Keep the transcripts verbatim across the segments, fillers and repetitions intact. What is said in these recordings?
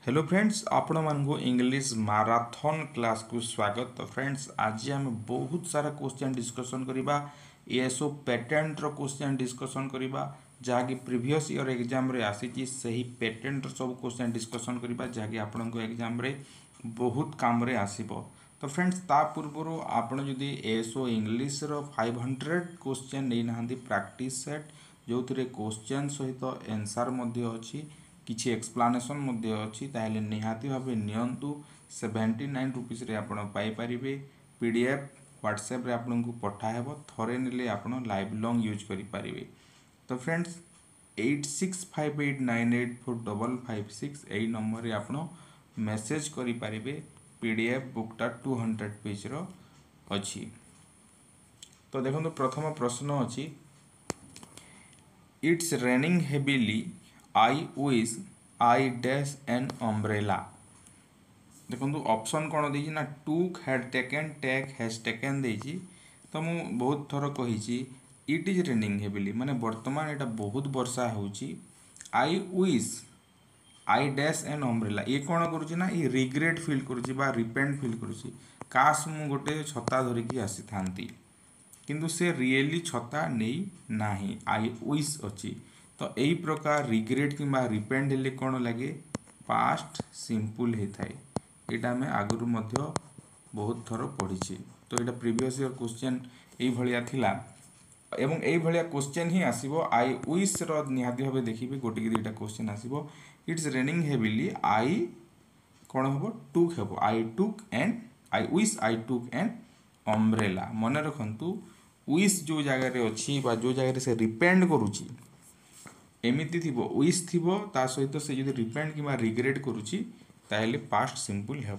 Hello friends, आपण मानक English marathon class को स्वागत। तो फ्रेंड्स, आज आम बहुत सारा क्वेश्चन डिस्कसन करबा। एएसओ पेटेंट रो क्वेश्चन डिस्कसन करबा जहाँकि प्रीवियस ईयर एग्जाम रे आसी सही पेटेंट सब क्वेश्चन डिस्कसन करबा जहाँकि आपण को एग्जाम रे बहुत काम रे आसीबो। तो फ्रेंड्स, ता पूर्व आपण जदि एएसओ इंग्लिश रो फाइव हंड्रेड क्वेश्चन नहीं नांदी प्रैक्टिस सेट जो थे क्वेश्चन सहित आंसर मध्य अछि किछि एक्सप्लानेशन मध्य अछि ताहेले निहाती भाबे नियंतु सेवेंटी नाइन रुपीस रे आपण पाई परिबे। पीडीएफ व्हाट्सएप रे आपण को पठा हेबो, थरे नेले आपण लाइव लॉन्ग यूज करि परिबे। तो friends, eight six five eight nine eight four five five six एई नंबर रे आपण मेसेज करि परिबे। पीडीएफ बुकटा टू हंड्रेड पेज रो अछि। तो देखंतु प्रथम प्रश्न अछि, it's raining heavily I wish I dash an umbrella. देखो ऑप्शन कौन देछि ना took had taken take has taken देछि। तो मु बहुत थर कही इट इज रेनिंग हेवीली माने वर्तमान एटा बहुत वर्षा होछि। I wish I dash an umbrella ये कौन करुछि ना ये रिग्रेट फील करुछि बा रिपेंट फील करुछि। काश मु गोटे छता धरिकी आसी थांती किंतु से रियली छता नहीं नाही आई विश अछि। तो यही प्रकार रिग्रेट कि रिपेंट हेले कौन लगे पास्ट सिंपल होता है। यहाँ आम आगु मध्य बहुत थर पढ़ी। तो यहाँ प्रीवियस ईयर क्वेश्चन ये थिला एवं यही भाया क्वेश्चन ही आसीबो। आई विश रो निहाती भाबे देखिबे गोटे कि दुईटा क्वेश्चन आसीबो। इट्स रेनिंग हेवीली आई कौन हम टुक हम I took and I wish I took and umbrella. मन रखु विश जो जगार अच्छी जो जगह से रिपेंड करुच्ची एमती थी विश थी ता सहित से जो रिपेंड कि रिग्रेट करुच्ची ताहले पास्ट सिंपल हेब।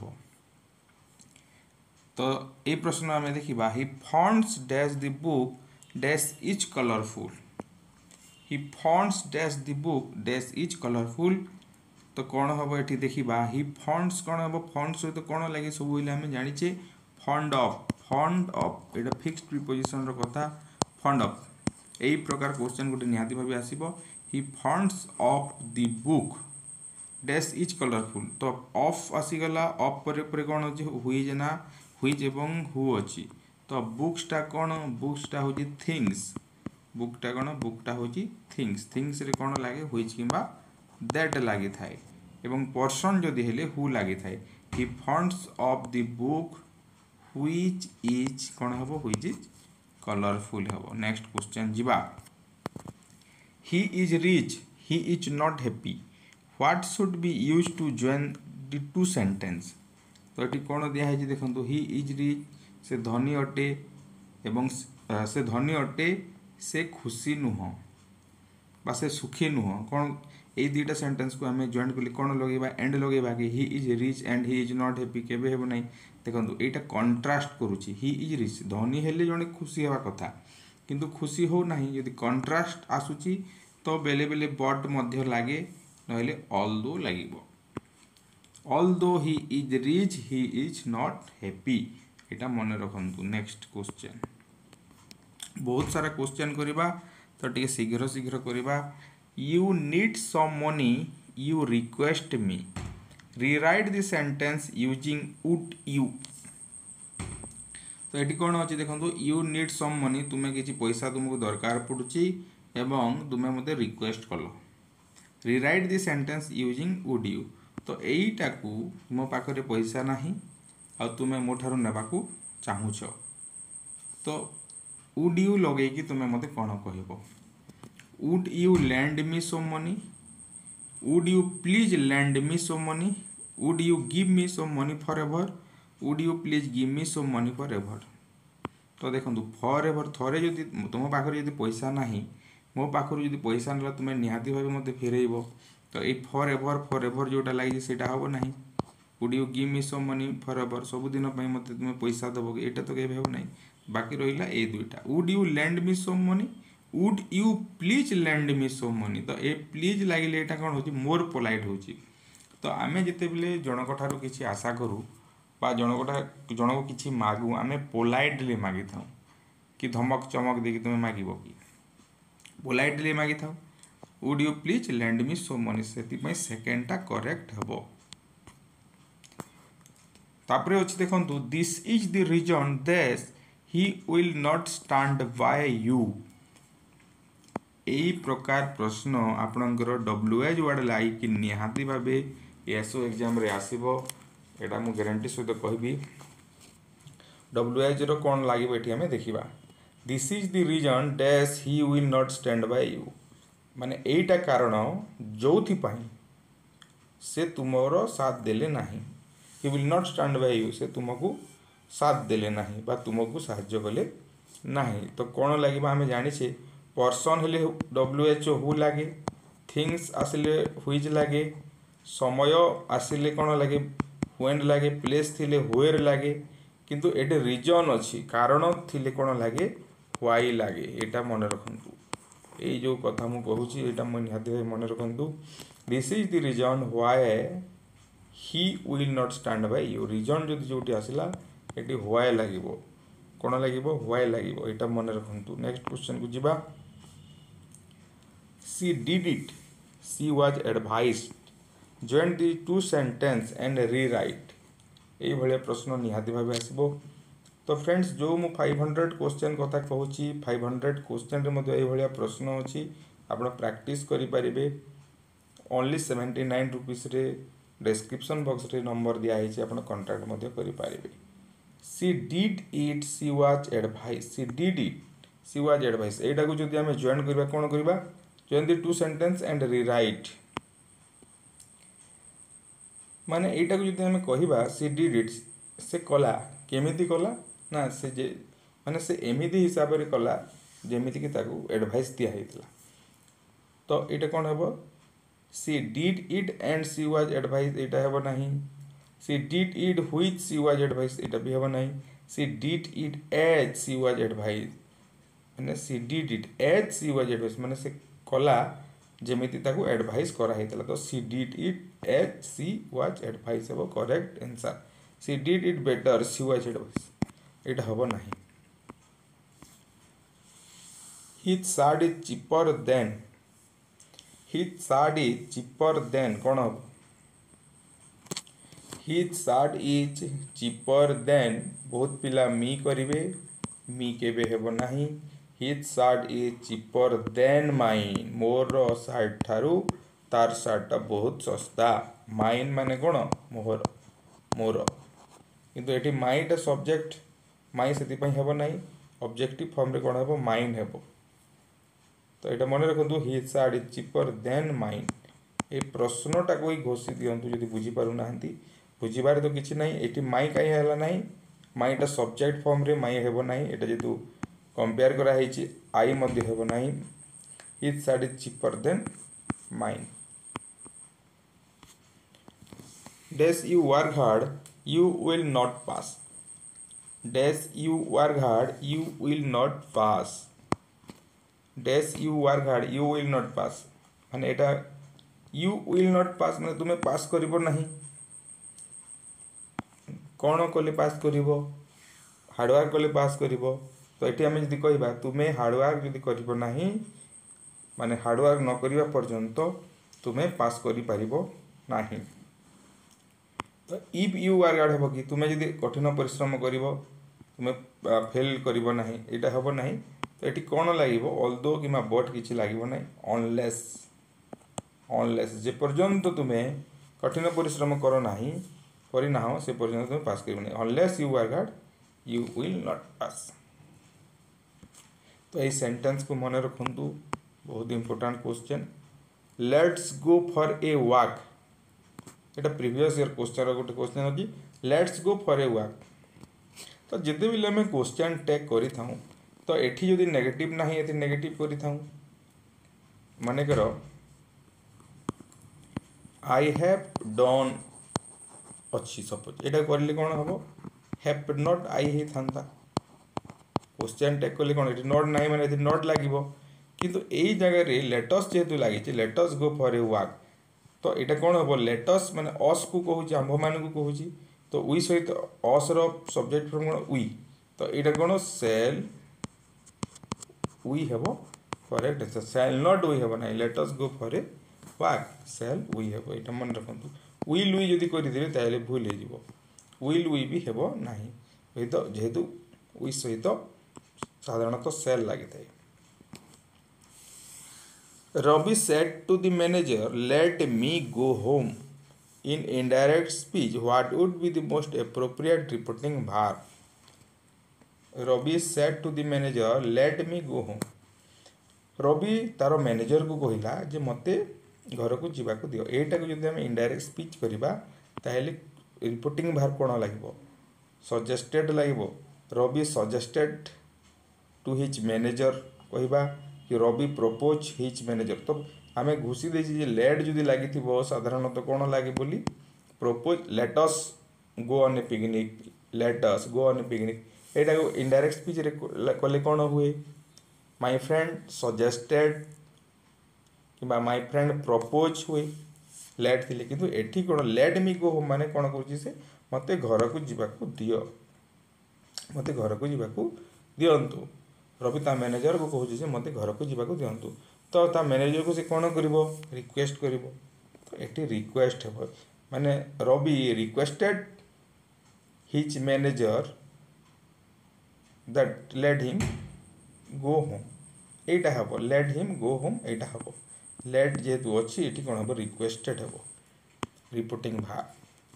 तो ये प्रश्न आम देखा he fonts dash the book dash is colourful. He fonts dash the book dash is colourful. तो कौन हम ये देखा ही फॉन्ट्स कौन हम फॉन्ट्स सहित कौन लगे सब आम जाचे फंड ऑफ फंड ऑफ ये फिक्स प्रिपोजिशन कथा फंड ऑफ। यही प्रकार क्वेश्चन गोटे निहाती भाव आसीबो। He fonds of the book dash is colourful. तो ऑफ आसीगला ऑफ पर पर कौन अच्छे हुईज ना हुईज एवं हु अच्छी। तो बुक्सटा कौन बुक्सटा हूँ थिंग्स बुकटा कौन बुकटा हूँ थिंग्स थिंग्स रे कौन लगे हुईज कि दैट लगी थाए एवं पर्सन जदि हेले हु लगी थाए। He fonds of the book which is कौन हम व्हिच इज कलरफुल हम। नेक्स्ट क्वेश्चन जीवा। He is rich he is not happy what should be use to join the two sentence. तो ये कौन दिखाई देखो ही इज रिच से धनी अटे एवं से धनी अटे से खुशी नुह बा से सुखी नुह। कौन ये दुईटा सेंटेंस को आम जॉइन कले कौन लगे एंड लगे कि he is rich and he is not happy केबे हेब नहीं। देखो यहाँ कंट्रास्ट करुच्ची ही इज रिच धनी हेले जड़े खुशी हवा कथा किंतु खुशी हो नहीं। यदि कंट्रास्ट आसूची तो बेले बेले बट मध्य लगे नहले ऑल दो लगे। Although he is rich he is not happy यहाँ मन रखु। नेक्स्ट क्वेश्चन बहुत सारा क्वेश्चन करवा तो टे शीघ्र शीघ्र करवा। You need some money you request me rewrite the sentence using would you. तो ये कौन अच्छे देखो यू नीड सम मनी तुम्हें किसी पैसा तुमको दरकार पड़ुची एवं तुम्हें मत रिक्वेस्ट कल rewrite the sentence using would you. तो यहीटा को मो पाखे पैसा नहीं आ तुम्हें मो ठारू नेबाकू चाहूच तो वुड यू लगे कि तुम्हें मत कौन कह would you lend me some money would you please lend me some money would you give me some money forever would you please give me some money forever. तो देखो for ever थरे जदि तुम पाखे जदि पैसा नहीं मो पाखर जदि पैसा ना तुम्हें निहाती भाव मत फेरब तो ये फॉर एवर फॉर एवर जोटा लगी से हम ना। Would you give me some money forever सबुदिन मत तुम्हें पैसा दब यहाँ तो कहीं हो ना। बाकी रहा ये दुईटा would you lend me some money would you please lend me some money. तो ये प्लीज लगे यहाँ कौन हो मोर पोलाइट हो। तो आम जिते बे जनक ठारू किसी आशा करूँ बा जनक जनक किसी मागू आम पोलाइटली मागी था कि धमक चमक देकी तुम्हें मागिब कि पोलाइटली मागी था would you please lend me some money से सेकेंडटा करेक्ट हम। तापरे अछि देखंतु this is the reason that he will not stand by you एई प्रकार प्रश्न आपणकर डब्ल्यू एच वर्ड लाइक निहाती भावे एसओ एग्जाम रे आसीबो एटा मु गारंटी सहित कहबी डब्ल्यू एच रो कोन लागिबो एठी हमें देखिबा this is the reason dash he will not stand by you माने एटा कारण जोथि पई से तुमरो साथ देले नाही he will not stand by you से तुमको साथ देले नाही बा तुमको सहाय्य कले नाही तो कोन लागिबा हमें जानि छे पर्सन हेले डब्ल्यू एच हु लागे थिंग्स आसिले व्हिच लागे समय आसिले कोन लागे व्हेन लागे प्लेस थिले व्हेयर लागे किंतु एटे रीजन अछि कारण थिले कोन लागे व्हाई लागे एटा मन रखंतु ए जो कथा मु कहूची एटा मन निहाती मन रखंतु this is the reason why he will not stand by you reason जदि जोटी आसिला एटी व्हाई लागिबो कोन लागिबो व्हाई लागिबो एटा मन रखंतु नेक्स्ट क्वेश्चन को जिबा she did it she was advised join the two sentence and rewrite ए भले प्रश्न निहाती भाबे आसीबो तो फ्रेंड्स जो मु फाइव हंड्रेड क्वेश्चन कथा कहूची फाइव हंड्रेड क्वेश्चन रे मध्ये ए भले प्रश्न अछि आपण प्रैक्टिस करि परिबे ओनली सेवेंटी नाइन रुपीस रे डिस्क्रिप्शन बॉक्स रे नंबर दिया है आपण कांटेक्ट मध्ये करि परिबे she did it she was advised she did it she was advised एटा को जदि हमें जॉइन करबा कोन करबा join the two sentence and rewrite माने एटा को जदि हमें कहिबा she did it से कला केमिति कला ना से जे माने से एमिति हिसाब रे कला जेमिति कि ताकू एडवाइस दिया हेतला तो एटा कोन हेबो she did it and she was advised एटा हेबो नाही she did it which she was advised एटा भी हेबो नाही she did it as she was advised माने she did it as she was advised माने से कला जेमिति ताकू एडवाइस करा हेतला तो she did it as she was advised हेबो correct answer she did it better she was advised एटा हेबो नाही his shirt is cheaper than his shirt is cheaper than कोन हो his shirt is cheaper than बहुत पिला मी करिवे मी केबे हेबो नाही his shirt is cheaper than mine मोर शार्ट ठारू तार शार्ट बहुत सस्ता mine माने कोन मोर मोर किंतु एठी माइटा सब्जेक्ट माई सेति पई हेबो नाही ऑब्जेक्टिव फॉर्म रे कोन हेबो माइन हेबो तो एटा मन रखंतु his shirt is cheaper than mine ए प्रश्नटा कोई घोषि दियंतु जदि बुझी पारु नाहंती बुझिबार तो किछि नाही एठी माई काई हला नाही माइटा सब्जेक्ट फॉर्म रे माई हेबो नाही एटा जेतु कंपेयर करा हेछि आई मध्ये हेबो नाही his shirt is cheaper than mine dash you work hard you will not pass dash you work hard you will not pass dash you work hard you will not pass माने एटा you will not pass माने तुमे pass करिवो नाही कोन कोले पास करिवो hard work कोले पास करिवो तो eighty हमें जदि कहबा तुमे हार्ड वर्क जदि करिवो नाही माने हार्ड वर्क न करिवा पर्यंत तुमे पास करि परिबो नाही तो इफ यू वर्क हार्ड हेबो कि तुमे जदि कठिन परिश्रम करिवो तुमे फेल करिवो नाही एटा हेबो नाही तो एटी कोन लागिवो ऑल्दो किमा बट किछि लागिवो नाही अनलेस अनलेस जे पर्यंत तुमे कठिन परिश्रम करो नाही करि नाहो से पर्यंत तुमे पास करिवो नाही unless you work hard you will not pass तो ये सेंटेंस को मन रखंतु बहुत important question let's go for a walk एटा प्रीवियस ईयर क्वेश्चन गोटे क्वेश्चन अछि let's go for a walk तो जदि भी हमें क्वेश्चन टेक करि थाउ तो एठी जदि नेगेटिव नाही एठी नेगेटिव करि थाउ माने करो आई हैव डन अछि सपोज एटा करले कोन हबो हैव नॉट आई हे थांता क्वेश्चन टेक करले कोन एठी नॉट नाही माने एठी नॉट लागिवो किंतु एई जगह रे लेटस जेतु लागि छि let's go for a walk तो एटा कोन हबो लेटस माने अस को कहूची आंभ मान को कहूची तो वी सहित अस रो सब्जेक्ट फॉर्म कोन वी तो एटा कोन सेल वी हेबो correct answer shall not we हेबो नाही let's go for a walk shall we हेबो एटा मन रखंतु विल वी जदी करि देबे ताले भूल हे जिवो विल वी भी हेबो नाही तो जेहेतु वी सहित साधारणतः सेल लगी थाए। Ravi said to the manager, let me go home. In indirect speech, what would be the most appropriate reporting verb? Ravi said to the manager, let me go home. Ravi तार मैनेजर को कहला जे मते घर को जीवा को दियो। एटा को जदि हम इनडायरेक्ट स्पीच करिबा ताहेले रिपोर्टिंग भार कोन लागबो सजेस्टेड लागबो। Ravi suggested to his manager कहबा कि रवि प्रपोज हिज मैनेजर। तो आमे घुसी देछि जे लेट जदि लागि थिबो साधारणतः कोन लागि बोली propose let us go on a picnic let us go on a picnic. एटा को इनडायरेक्ट स्पीच रे कले कोन हुए माय फ्रेंड सजेस्टेड किबा माय फ्रेंड प्रपोज हुए लेट थिले किंतु एठी कोन लेट मी गो होम माने कोन करछि से मते घर को जीवा को दियो मते घर को जीवा को दियंतु। रवि ता मैनेजर को कहूँ मते घर को जीवा को दियंतु तो ता मैनेजर को से कौन करिवो रिक्वेस्ट करिवो तो एटी रिक्वेस्ट हेबो माने Ravi requested his manager that let him go home एटा हेबो लेट हिम गो होम एटा हेबो लेट जेतु अछि एटी कोन हेबो रिक्वेस्टेड हेबो रिपोर्टिंग भाग।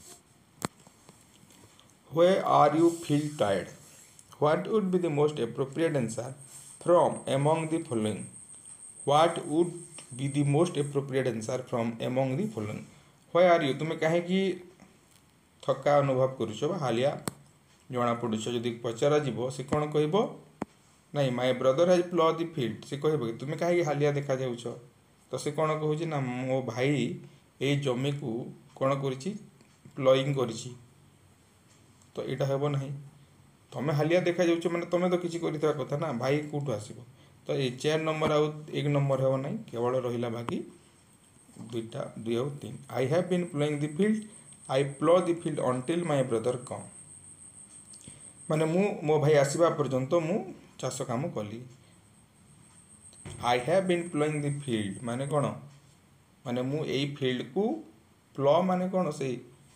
Where are you feel tired what would be the most appropriate answer from among the following? What would be the most appropriate answer from among the following? Why are you तुम कहे कि थका अनुभव करुछ बा हालिया जना पड़ुछ जदि पचारा जीवो से कौन कहबो नहीं my brother has plough the field से कहबो कि तुम कहे कि हालिया देखा जाउछ तो से कौन कहूछि ना मो भाई ए जमी को कौन करिछि प्लॉइंग करिछि तो एटा हेबो नहीं तुम्हें हालिया देखा जाउछ माने तुम्हें तो किसी करितबा कथा ना भाई कोठु आसीबो तो ए चार नंबर आउ एक नंबर हेबो नहीं केवल रहिला बाकी दुईटा दुई आउ तीन। I have been ploughing the field I plough the field until my brother come माने मु मो भाई आसीबा पर्यंत मु चाष काम कली। I have been ploughing the field माने कोन माने मु एई फील्ड को प्लो माने कोन से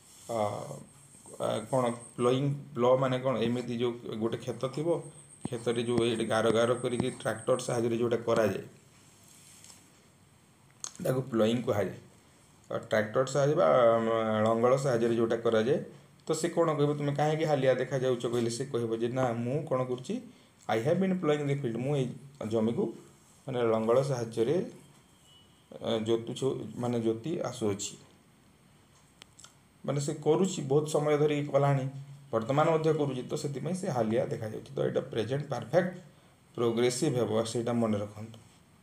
कौन प्लोइंग प्लो माने कौन एमती जो गोटे खेत थी खेत जो ये गार गार कर ट्रैक्टर साहाय्य जोटा करा जाए ताको प्लोइंग कहा जाए ट्रैक्टर साहाय्य लंगल साहाय्य जोटा करा जाए तो से कौन कह तुम कहीं हालिया देखा जाऊँ कहले से कह ना मु कौन कर I have been ploughing the field मु जमी को माने लंगल साहाय्य जोतु माने जोती आसुअछि माने से करुच्ची बहुत समय धरी कलानी वर्तमान मध्य करुच्ची तो से से हालिया देखा जाउछि तो एटा प्रेजेंट परफेक्ट प्रोग्रेसिव हेबो सेटा मन रखंतु।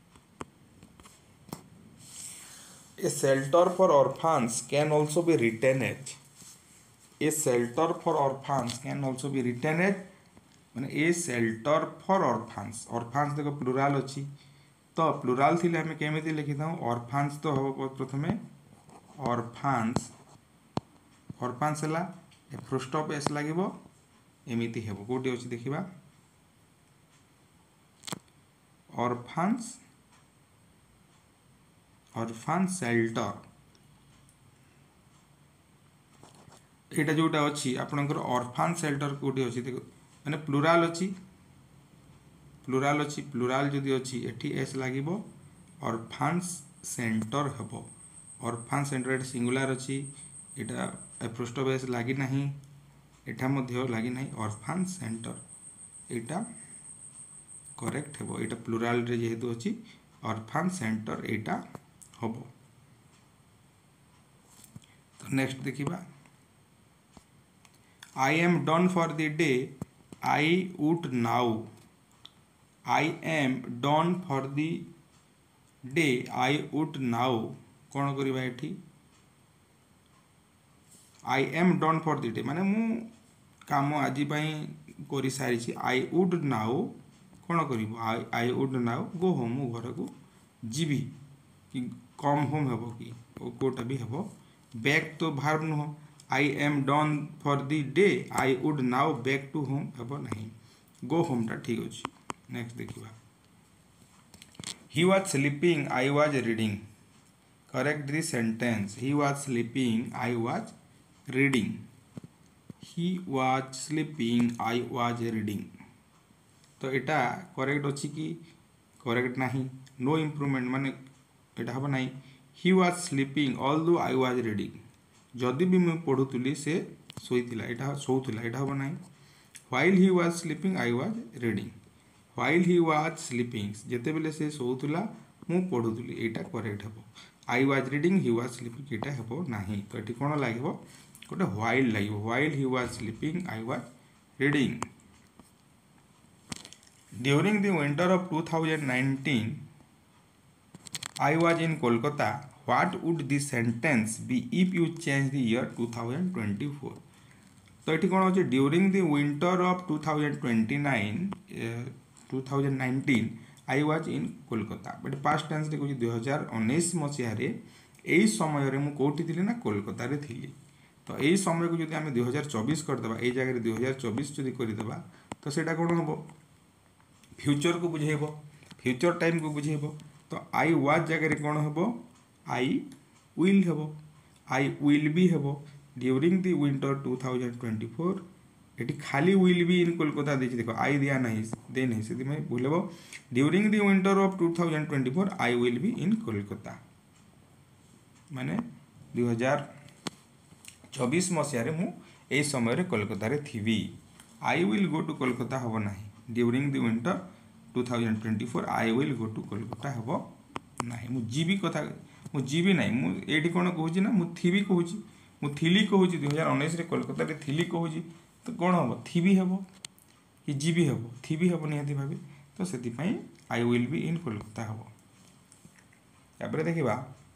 A shelter for orphans can also be written as a shelter for orphans can also be written as माने a shelter for orphans orphans देखो प्लुराल अछि तो प्लुराल थिले हमें केमिति लिखिथाउ ऑर्फन्स तो हबो प्रथमे ऑर्फन्स ऑर्फन्स है फुल ऑफ एस लगे एमती हे कौटी अच्छी देखा ऑर्फन्स ऑर्फन्स शेल्टर यहाँ जोटा अच्छी आपंकर ऑर्फन्स शेल्टर कौटी अच्छी देख मैंने प्लुराल अच्छी प्लुराल अच्छी प्लुराल जदि अच्छी एटी एस लगे ऑर्फन्स सेंटर हम ऑर्फन्स सेंटर सिंगुलर अच्छी एटा पृष्ठ बेस लगी ना एटा मध्य लगी ना ऑर्फन्स सेंटर एटा करेक्ट हेबो एटा प्लुराल रे जेहेतु अछि ऑर्फन्स सेंटर एटा हेबो। तो नेक्स्ट देखिबा I am done for the day I would now I am done for the day I would now कौन करबा एठी I am done for the day माने मु काम आज कर सारी आई वुड नाउ कौन कर I would now go home मु घर को जीवी कि कम होम हेबो कि कोटा भी हेबो बैक तो भार्ब नुह I am done for the day I would now back to home हेबो नहीं गो होम टा ठीक अछि। नेक्स्ट देखिबा he was sleeping I was reading correct the sentence he was sleeping I was reading he was sleeping, I was reading। तो एटा correct अच्छी कि करेक्ट नहीं, नो इम्प्रूवमेंट माने एटा हम नहीं। he was sleeping although I was reading, जदि भी मैं पढ़ुली से शोला एटा शोला एटा हम नहीं। while he was sleeping I was reading, while he was sleeping जिते बेले से शोला मु पढ़ुली एटा करेक्ट हम। I was reading, he was sleeping एटा हम नहीं। तो ये कौन लगे गोटे while लगे, while he was sleeping I was reading। During the winter of two thousand nineteen I was in Kolkata, what would the sentence be if you change the year two thousand twenty-four। तो ये कौन अच्छे during the winter of two thousand twenty nine two thousand nineteen I was in Kolkata, but past tense रे कहूँ दुई हजार उन्नीस मसीह यही समय मु कौटी थी ना कोलकाता रे थी। तो यही समय को जब आम दुई हजार चौबीस करदे ये जगह दुई हजार चौबीस जब करदे तो सेटा कौन हम फ्यूचर को बुझेब, फ्यूचर टाइम को बुझेब। तो आई वाज जगह कौन हम आई विल हम, आई विल बी हम during the winter two thousand twenty four. ये खाली विल बी इन कोलकाता देखिए, देख आई दिया नहीं दे नहीं से भूलब। During the winter of two thousand twenty four I will be in Kolkata, माने दुई हजार चौबीस मसीह मु समय कोलकाता रे थी। I will go to Kolkata हम ना, during the winter two thousand twenty four I will go to Kolkata हम ना। मु जीवी कथा मु जीवी ना, मुझे कौन कहूँ ना मु थी कहूँ, मु थिली कहूँ दुई हजार उन्नीस कोलकाता रे थिली कहूँ। तो कौन हम थी भी हम कि जीवी हम, थी भी हम निहाती भावे। तो से I will be in Kolkata हम। तापर देखा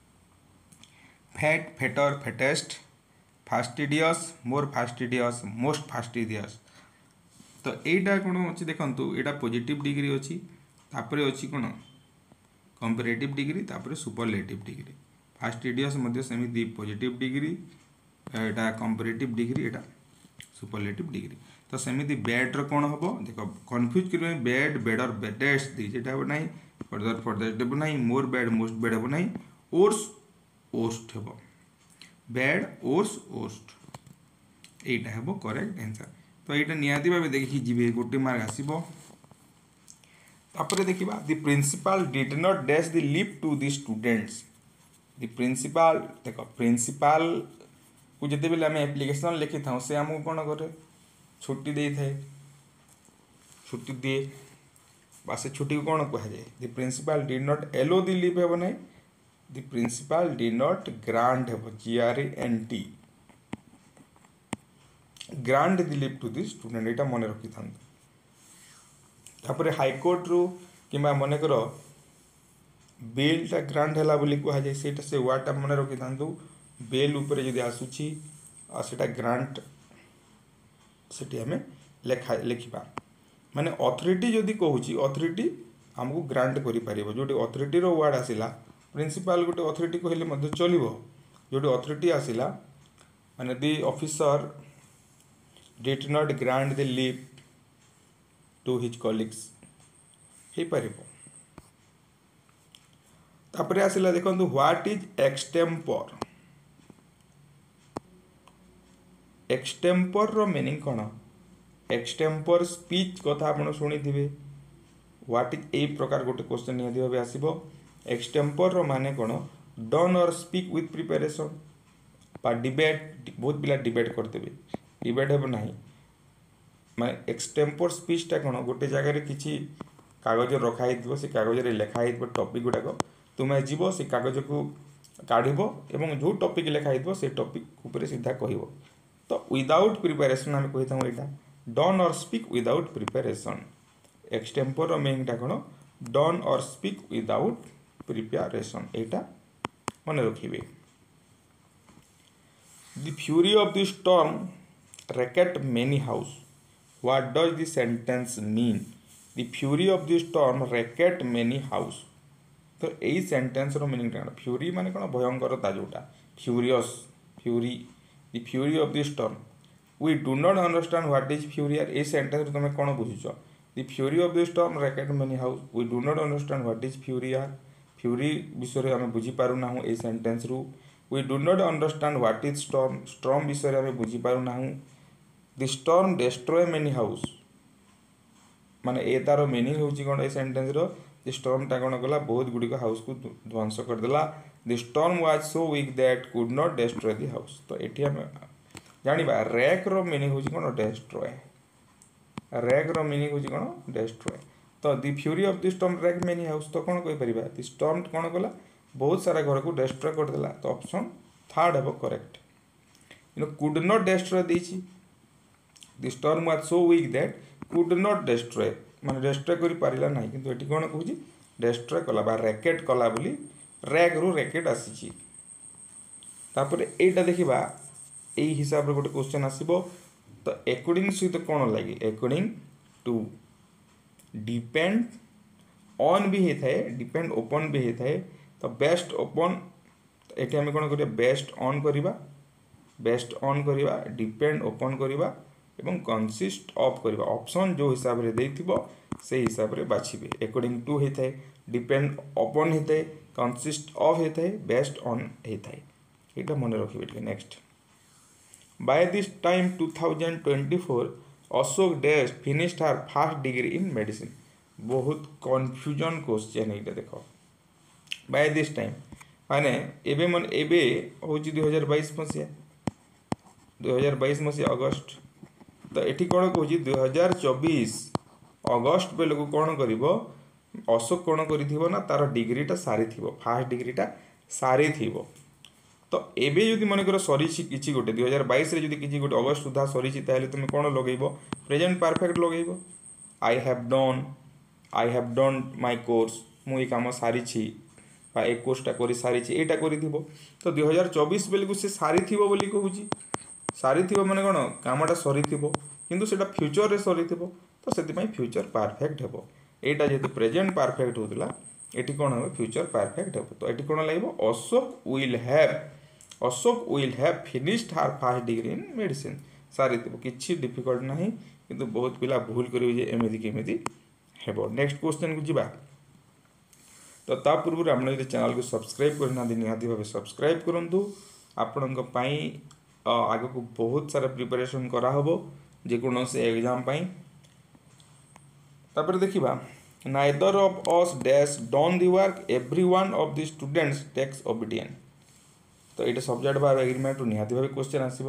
fat, fatter, fattest, fastidious, more fastidious, most fastidious. तो यहीटा कौन अच्छे देखो, यहाँ पॉजिटिव डिग्री अच्छी, तापर अच्छी कौन कंपेरेटिव डिग्री, तापर सुपरलेटिव डिग्री। फास्टिडियस मध्य सेमती पॉजिटिव डिग्री, यहाँ कंपेरेटिव डिग्री, यहाँ सुपरलेटिव डिग्री। तो सेमती बैड कौन हम देख कन्फ्यूज कर बैड, बेडर, बेटेस्ट दीजिए हम ना, फर्दर फर्दर हम ना, मोर बैड, मोस्ट बैड हम ना, ओर्स ओस्ट हम, बैड ओर्स ओस्ट यहीटा हम करेक्ट आंसर। तो यहाँ निहाती भाव देखिए जी गोटे मार्क आसो। तापर देखा the principal did not dash the leave to the students. The principal देख प्रिंसिपाल को जिते बेले आम एप्लिकेशन लिखि था से आमको कौन करे छुट्टी दे थाए, छुट्टी दिए बा से छुट्टी को कौन कहुए the principal did not allow the leave हे ना, the principal did not grant हे G R N T, grant the leave to the student. यहाँ मन रखी था। तापर हाईकोर्ट रु कि मन कर बेलटा ग्रांट है बोली कहुए से से वार्डटा मन रखी था। बेल उपर जदि आसूची सेटा ग्रांट से आम लेखा लिखा माने अथॉरिटी जदि कहूँ अथॉरिटी आमको ग्रांट कर जो अथॉरिटी रो वार्ड आसला प्रिंसिपल गोटे अथॉरिटी कहले चलो, जो अथॉरिटी आसला माने the officer did not grant the leave to his colleagues हो पार। तापर आसला देखो व्हाट इज एक्सटेम्पर। एक्सटेम्पर रो मीनिंग कौन, एक्सटेम्पर स्पीच कथा आप शुणी थे। व्हाट इज ए प्रकार गोटे क्वेश्चन निहाती भाव आसो। एक्सटेम्पर रो माने कौन डन और स्पीक विथ प्रिपेरेसन बा डिबेट, बहुत पिला डिबेट करते डिबेट हे ना माने एक्सटेम्पर स्पीचटा कौन गोटे जगह किसी कागज रखाई से कागज लिखाई टॉपिक गुड़ाक तुम्हें जीव से कागज को काढ़ एवं जो टॉपिक लिखाई से टॉपिक उपर सीधा कह। तो विदाउट प्रिपेरेसन आम कही था यहाँ डन और स्पीक विदाउट प्रिपेरेसन। एक्सटेम्पर मीनिंगटा कौन डन और स्पीक विदाउट प्रिपेरेसन, यहाँ मन रखिए। The fury of the storm wrecked many house, what does the sentence mean. The fury of the storm wrecked many house. तो यही सेंटेंस रो मीनिंग कौन, फ्यूरी माने कौन भयंकरता जोटा, furious fury, the fury of the storm. We do not understand what is fury यार, ए सेंटेंस तुम कौन बुझुच the fury of the storm wrecked many house, we do not understand what is fury यार, fury विषय आम बुझीपारूना ए sentence रु। We do not understand what is storm, storm विषय आम बुझीपारूना the storm destroy many house माने ए तार मीनिंग होची कोन ए सेंटेंस रो द स्टॉर्म टा कोन कला बहुत गुडी को हाउस को ध्वंस कर देला the storm was so weak that could not destroy the house तो एठी हम जानिबा रैक रो मीनिंग होची कोन डेस्ट्रॉय रैक रो मीनिंग होची कोन डेस्ट्रॉय तो the fury of the storm wreck many house तो कोन कहि परिबा द स्टॉर्म कोन कला बहुत सारा घर को डेस्ट्रॉय कर देला तो ऑप्शन थर्ड है correct you know could not destroy देची the storm was so weak that could not destroy माने डेस्ट्रॉय करि पारिला नाही किंतु एठी कोन कहूची डेस्ट्रॉय कला बा रैकेट कला बोली रैक रो रैकेट आसीची तापर एटा देखिबा एई हिसाब रे गोटे क्वेश्चन आसीबो तो अकॉर्डिंग सहित कोन लागी अकॉर्डिंग टू डिपेंड ऑन भी हे थाए डिपेंड ओपन भी हे थाए तो बेस्ट ओपन एठी हम कोन करिया बेस्ट ऑन करिबा बेस्ट ऑन करिबा डिपेंड ओपन करिबा एवं कंसिस्ट ऑफ करिबा ऑप्शन जो हिसाब रे देथिबो से हिसाब रे बाछिबे अकॉर्डिंग टू हे थाए डिपेंड ओपन हे थाए कंसिस्ट ऑफ हे थाए बेस्ट ऑन हे थाए एटा मन रखिबे ठीक next by this time two thousand twenty four Ashok dash finished her first degree in medicine बहुत कंफ्यूजन क्वेश्चन एटा देखो बाय दिस टाइम माने एबे मन एबे होची दो हज़ार बाईस मसिया दो हज़ार बाईस मसिया अगस्त तो एठी कोन कहूची दो हज़ार चौबीस अगस्त बेले को कोन करिवो अशोक कोन करिथिबो ना तार डिग्रीटा सारी थिबो फर्स्ट डिग्रीटा सारी थिबो तो एबे जदि मन कर सरी किछि गोटे दो हज़ार बाईस रे जदि किछि गोटे अगस्त सुधा सरी छि ताले तुम कोन लगेइबो प्रेजेंट परफेक्ट लगेइबो I have done I have done my course मु ई काम सारी छि बा ए कोर्सटा करि सारी छि एटा करिथिबो तो दो हज़ार चौबीस बेले को से सारी थिबो बोली कहूची सारी थिबो माने कोन कामटा सरी थिबो किंतु सेटा फ्यूचर रे सरी थिबो तो सेति पई फ्यूचर परफेक्ट हेबो एटा जेतु प्रेजेंट परफेक्ट होतला एटी कोन हो फ्यूचर परफेक्ट हेबो तो एटी कोन लागबो Ashok will have Ashok will have finished her first degree in medicine सारी थिबो किछि डिफिकल्ट नाही किंतु बहुत पिला भूल करिवे जे एमिति केमिति हेबो नेक्स्ट क्वेश्चन को जिबा तो ता पूर्व हमने यदि चैनल को सब्सक्राइब करना दी निहाती भाबे सब्सक्राइब करंतु आपनक पई आगे को बहुत सारा प्रिपरेशन करा हबो जे कोनो से एग्जाम पई तापर देखिबा neither of us dash done the work everyone of the students takes obedient तो एटा सब्जेक्ट बार एग्रीमेंट निहाती भाबे क्वेश्चन आसीबो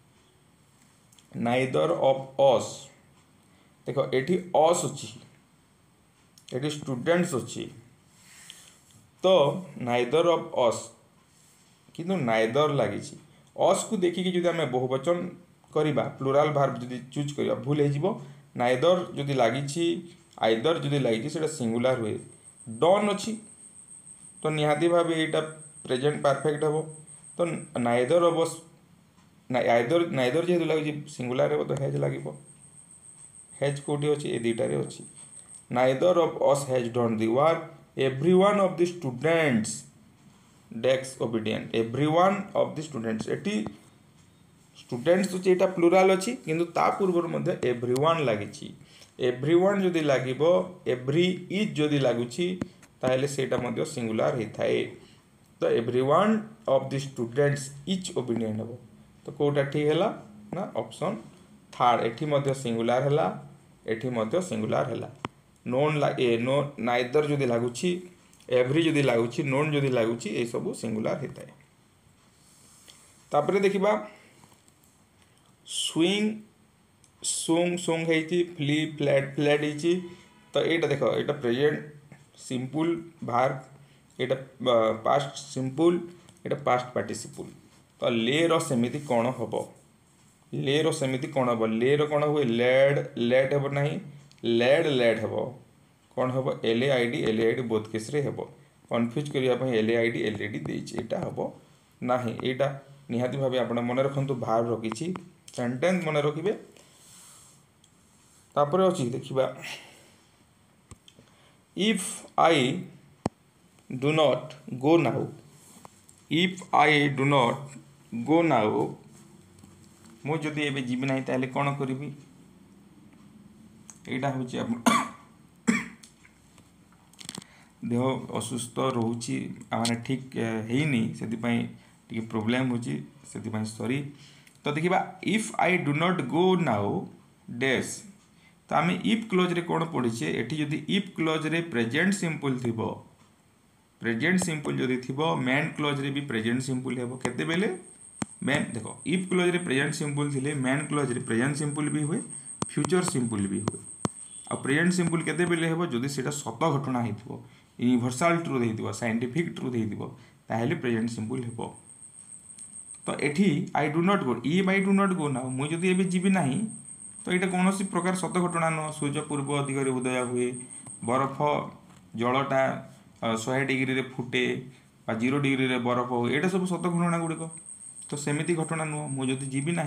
नाइदर ऑफ अस देखो एठी अस अछि एठी स्टूडेंट्स अछि तो नाइदर ऑफ अस किंतु नाइदर लागि छी अस को देखि कि जदि हमें बहुवचन करिबा प्लुराल वर्ब जदि चूज करिबा भूल हे जिवो नाइदर जदि लागि छी आइदर जदि लागि छी सेटा सिंगुलर हुए डन अछि तो निहाती भाबे एटा प्रेजेंट परफेक्ट हबो तो neither of us either neither जे लागि छी सिंगुलर हेबो तो हैज लागिबो हैज कोठी अछि ए दुटा रे अछि neither of us has done the work everyone of the students decks obedient everyone of the students एटी स्टूडेंट्स तो एटा प्लुराल अछि किंतु ता पूर्व मध्ये एवरीवन लागि छी एवरीवन जदि लागिबो एवरी इज जदि लागुछि ताहेले सेटा मध्ये सिंगुलर हे थाए तो everyone of the students is obedient हबो तो कोटा ठीक हैला ना ऑप्शन थर्ड एठी मध्ये सिंगुलर हैला एठी मध्ये सिंगुलर हैला नोन ला ए नो नाइदर जदि लागुछि एवरी जदि लागुछि नोन जदि लागुछि ए सब सिंगुलर हेताए तापरे देखिबा स्विंग सुंग सुंग हेछि फ्लिप फ्लैट फ्लैट हेछि तो एटा देखो एटा प्रेजेंट सिंपल वर्ब एटा पास्ट सिंपल एटा पास्ट पार्टिसिपल तो ले रो सेमिति कोन हबो ले रो सेमिति कोन हबो ले रो कोन हुए लेड लेट हबो नाही लेड लेड हबो कोन हबो L A I D L A I D both case रे हबो कंफ्यूज करिया पई L A I D L A D देछि एटा हबो नाही एटा निहाती भाबे आपण मन रखंतु भार रखिछि सेंटेंस मन रखिबे तापरे अछि देखिबा if I do not go now if I do not go now मु जदि एबे जीबी नाही ताले कोन करिवि एटा होछि आपण देह असुस्थ रोची माने ठीक हेनी सेति पई टिके प्रॉब्लम होची सेति पई सॉरी तो देखिबा if I do not go now dash तो आम इफ क्लोज रे कौन पढ़ीचे एटी जदि इफ क्लोज रे प्रेजेंट सिंपल थिबो प्रेजेंट सिंपल जदि थिबो मेन क्लोज रे भी प्रेजेंट सिंपल हेबो केते बेले मेन देखो इफ क्लोज रे प्रेजेंट सिंपल थिले मेन क्लोज रे प्रेजेंट सिंपल भी हुए फ्यूचर सिंपल भी हुए आ प्रेजेंट सिंपल केते बेले हेबो जदि सेटा सत घटना हेतिबो यूनिवर्सल ट्रुथ हेतिबो साइंटिफिक ट्रुथ हेतिबो ताहेले प्रेजेंट सिंपल हेबो तो एठी I do not go if I do not go now मु जदि एबे जीबी नाही तो यहाँ कौन प्रकार सत घटना नुह सूर्य पूर्व दिगरे उदय हुए बरफ जलटा शहे डिग्री रे फुटे बा जीरो डिग्री रे बरफ हो यहाँ सब सत घटना गुड़िक तो सेमती घटना नुह मुझे जीवी ना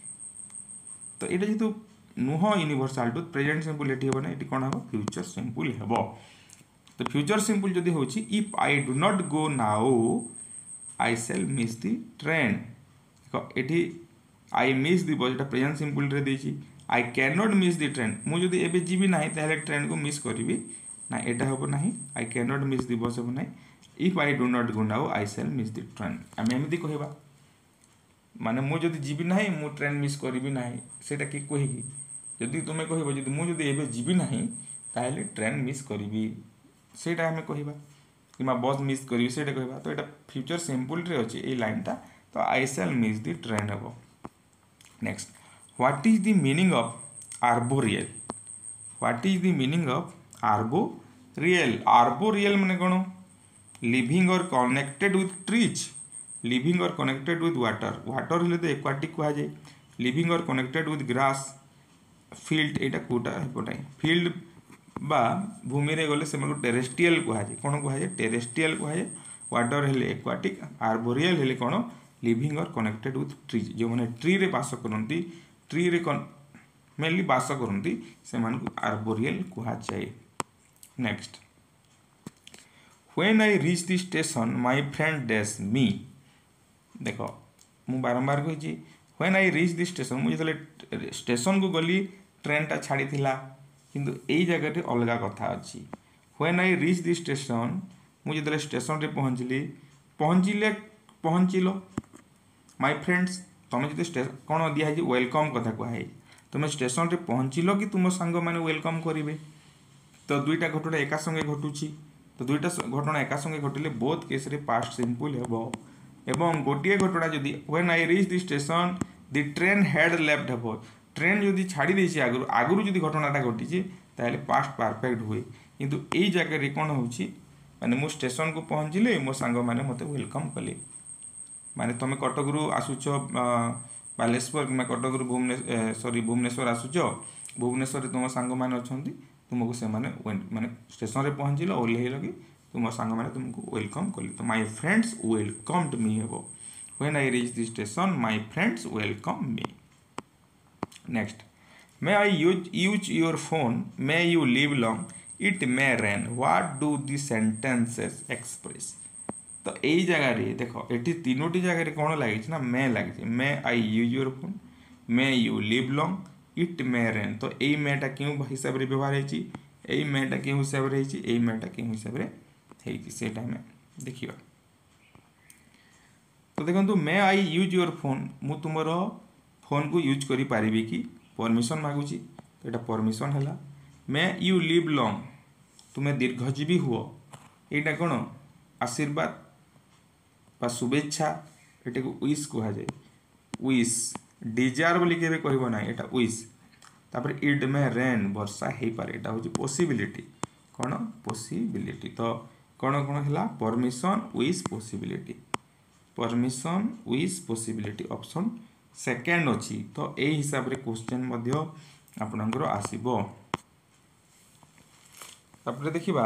तो यहाँ जेहतु नुह यूनिवर्सल टू प्रेजेंट सिंपल ये हे ना ये कौन हम फ्यूचर सिंपल हे तो फ्यूचर सिंपल जदि हो if I do not go now I shall miss the train ये I miss the bus present simple रे देछि I can not miss the train मुझे एबे जीवी ना ताहले ट्रेन को मिस करी ना एटा हम ना I can not miss the bus हम ना if I do not go now I shall miss the train आम एमती कहवा माने मुझे जीवी ना मु ट्रेन मिस करी ना सेटा कि कहीकि जदि तुम्हें कह जब मुझे एबे जीवी ना ताहले ट्रेन मिस करी सेटा आम कहवा कि बस मिस करी सेटा कहवा तो यहाँ फ्यूचर सिंपल रे अच्छे ये लाइनटा तो I shall miss the train हम next What is the meaning of arboreal? What is the meaning of arboreal? Arboreal माने कौन living or connected with trees, living or connected with water. Water हेले तो aquatic कहा जाए, living or connected with grass, field एटा कोटा है field बा भूमि रे गले से मनको terrestrial कहा जाए कौन कहा जाए terrestrial कहा जाए water हेले aquatic arboreal हेले कौन living or connected with trees जो माने tree रे बास करती ट्री रे मेनली बास करती से आर्बोरियल कहा जाए next when I reach the station my friend dash me देखो मु बारंबार कही when I reach the station मुझे स्टेशन को गली ट्रेन टा छाड़ी थिला किंतु एई जगह रे अलगा कथा अछि when I reach the station मुझे जब स्टेशन रे पहुँचली पहुँचले पहुँचल माय फ्रेंड्स तुम जो कौन दिखाई वेलकम कथा कहुए तुम स्टेशन रे पहुँचल कि तुम सांग मैंने वेलकम करेंगे तो दुईटा घटना एका संगे घटुची तो दुईटा घटना एका संगे घटिले बोथ केस रे पास्ट सिंपल हेबो एवं गोटे घटना जदि when I reach the station the train had left हेबो ट्रेन जदि छाड़ी देछि आगु आगु जदि घटनाटा घटी ताहले पास्ट परफेक्ट हुए किंतु एई जगह रे कोन होउची माने मो स्टेशन को पहुँचले मो सांग माने मते वेलकम कले माने तुम कटक रु आसुच बालेश्वर कि कटक रु भुवनेश्वर सॉरी भुवनेश्वर आसुच भुवनेश्वर तुम सांग मैंने अच्छा तुमको से माने माने स्टेशन रे पहुँचल ओह्लैल कि तुम सांग मैंने तुमको वेलकम कले तो माय फ्रेंड्स वेलकम्ड मी हेबो when I reach the station my friends welcome me next may I use use your phone may you live long it may rain what do the sentences express तो यही जगह रे देखो ये तीनोटी जगह कौन लगी ना मे लगी may I use your phone may you live long it may rain तो यही मेटा क्यों हिसाब से व्यवहार होती मेटा क्यों हिसाब से होती मेटा क्यों हिसाब से होता में देखा तो देखो may I use your phone मु तुम फोन को यूज करी पारिबी कि परमिशन मागुची तो यहाँ परमिशन है मे यू लिव लॉन्ग तुम्हें दीर्घजीवी हुओ यहाँ कौन आशीर्वाद बा शुभेच्छा ये विश कह जाए विश डिजायर बोली के कहब ना यहाँ विश तापर इट मे रेन वर्षा हो पारे यहाँ हूँ पॉसिबिलिटी कौन पॉसिबिलिटी तो कौन कौन है permission wish possibility permission wish possibility option second अच्छी तो यही हिसाब से क्वेश्चन आपणकर आसब तापर देखिबा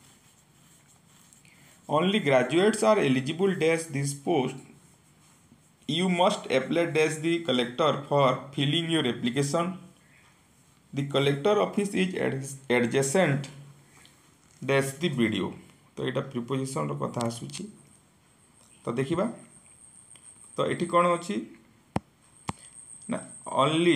only graduates are eligible dash this post you must apply dash the collector for filling your application the collector office is adjacent dash the video तो यहाँ प्रिपोजिशन रो कथा आसुची तो देखिबा तो ये कौन अच्छी ना only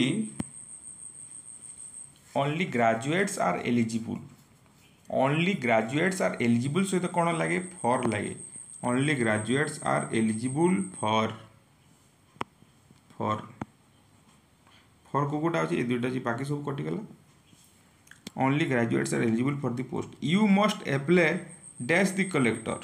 only graduates are eligible only graduates are eligible सहित तो कौन लगे फॉर लगे only graduates are eligible for for for को कोटा अछि ए दुटा अछि बाकी सब कटि गला only graduates are eligible for the post you must apply dash the collector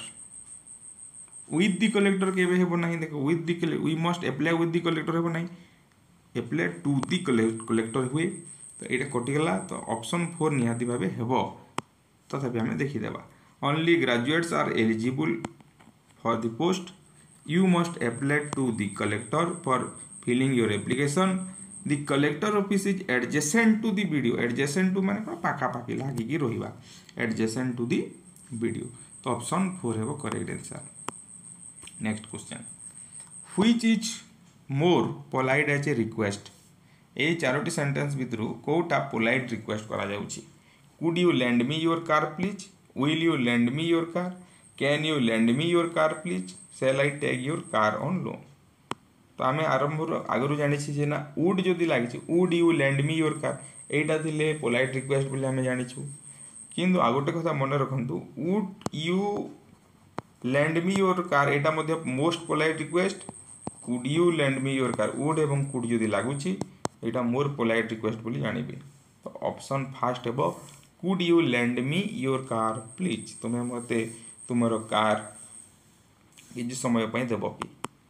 with the collector केबे हेबो नाही देखो with the we must apply with the collector हेबो नाही अप्लाई टू द कलेक्टर हुए तो ये कटिगला तो ऑप्शन फोर निहाती भाव हेबो तथापि आम देखीदेवा only graduates are eligible for the post you must apply to the collector for filling your application the collector office is adjacent to the video adjacent to माने कोन पाखापाखि लागिकी रहिबा एडजेसेंट टू द वीडियो तो option four हेबो correct answer next question which is more polite as a request ए चारोटी sentence भितर कोटा पोलाइट रिक्वेस्ट करा जाउछि could you lend me your car please will you lend me your car can you lend me your car please shall I take your car on loan तो आम आरंभ आगु जानी ना वुड जदि लगी would you lend me your car एटा थिले पोलाइट रिक्वेस्ट बोली आम जानिछु किंतु आ गोटे कथा मन रखंतु would you lend me your car एटा मध्ये most polite request could you lend me your car would एवं कुड जदि लागुछि एटा मोर पोलाइट रिक्वेस्ट बोली जानिबे तो ऑप्शन फास्ट हेबो could you lend me your car please तुम्हें मते तुमरो कार किछि समय पई देबो कि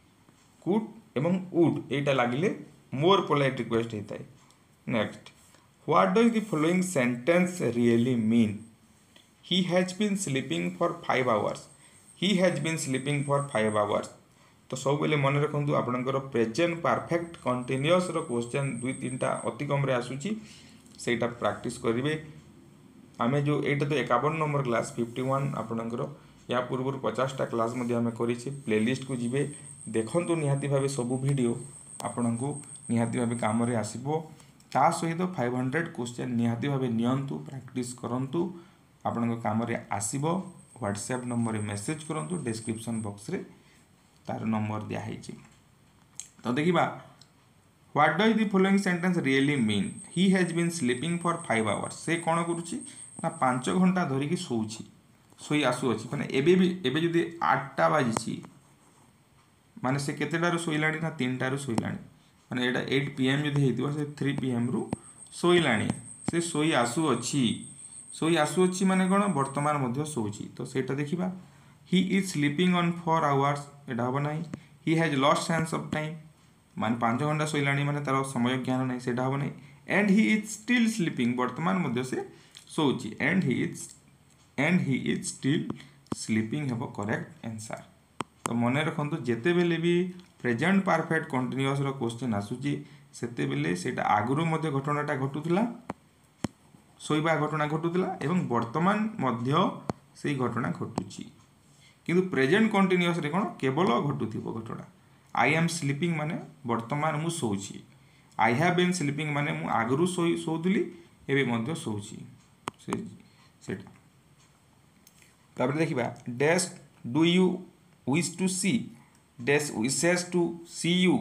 कुड एवं वुड एटा लागिले मोर पोलाइट रिक्वेस्ट हेताय next what does the following sentence really mean he has been sleeping for five hours he has been sleeping for five hours तो सब बेले मन रखु आपणकर प्रेजेंट परफेक्ट कंटिन्यूअस रो क्वेश्चन दुई तीन टा अति कम रे आसुची सेटा प्रैक्टिस करिवे आमे जो एटा तो इक्यावन नंबर क्लास इक्यावन आपणकर या पूर्व पचास टा क्लास मध्ये आमे करिछि प्लेलिस्ट को जिवे देखंतु निहाती भाबे सब वीडियो आपणको निहाती भाबे काम रे आसीबो ता सहित पाँच सौ क्वेश्चन निहाती भाबे नियंतु प्रैक्टिस करंतु आपणको काम रे आसीबो व्हाट्सएप नंबर रे मेसेज करंतु डिस्क्रिप्शन बॉक्स रे तार नंबर दिया है तो देखिबा what does the following sentence really mean he has been sleeping for five hours से कौन करुच्ची ना पांच घंटा धरिकी शोची शोई आसुअछि माने एबे भी एबे जदि आठटा बाजिछि माने से केतेटारु शोइलाणी ना तीनटारु शोइलाणी माने एटा आठ पी एम जदि हेतिबो से तीन पी एम रु शोइलाणी से शोई आसुअछि शोई आसुअछि माने कोन वर्तमान मध्ये शोची तो सेटा देखिबा he is sleeping on four hours एटा हम ना he has lost sense of time माने पांच घंटा शोइलाणी माने तार समय ज्ञान नहीं सेटा हम ना and he is still sleeping वर्तमान मध्ये से शोची and he is and he is still sleeping हेबो करेक्ट आंसर तो मन रखंतु जेते बेले भी प्रेजेंट परफेक्ट कंटीन्यूअस रो क्वेश्चन आसुची सेते बेले सेटा आगुरु मध्ये घटनाटा घटुतला सोइबा घटना घटुतला एवं वर्तमान मध्ये सेही घटना घटुची किंतु प्रेजेंट कंटीन्यूअस रे कोन केवल घटुथिबो घटना आई एम स्लीपिंग माने वर्तमान मु सोउची आई हैव बीन स्लीपिंग माने मु आगरु सोई सोउतली एबे मध्ये सोउची से सेटा तापर देखिबा dash do you wish to see dash wishes to see you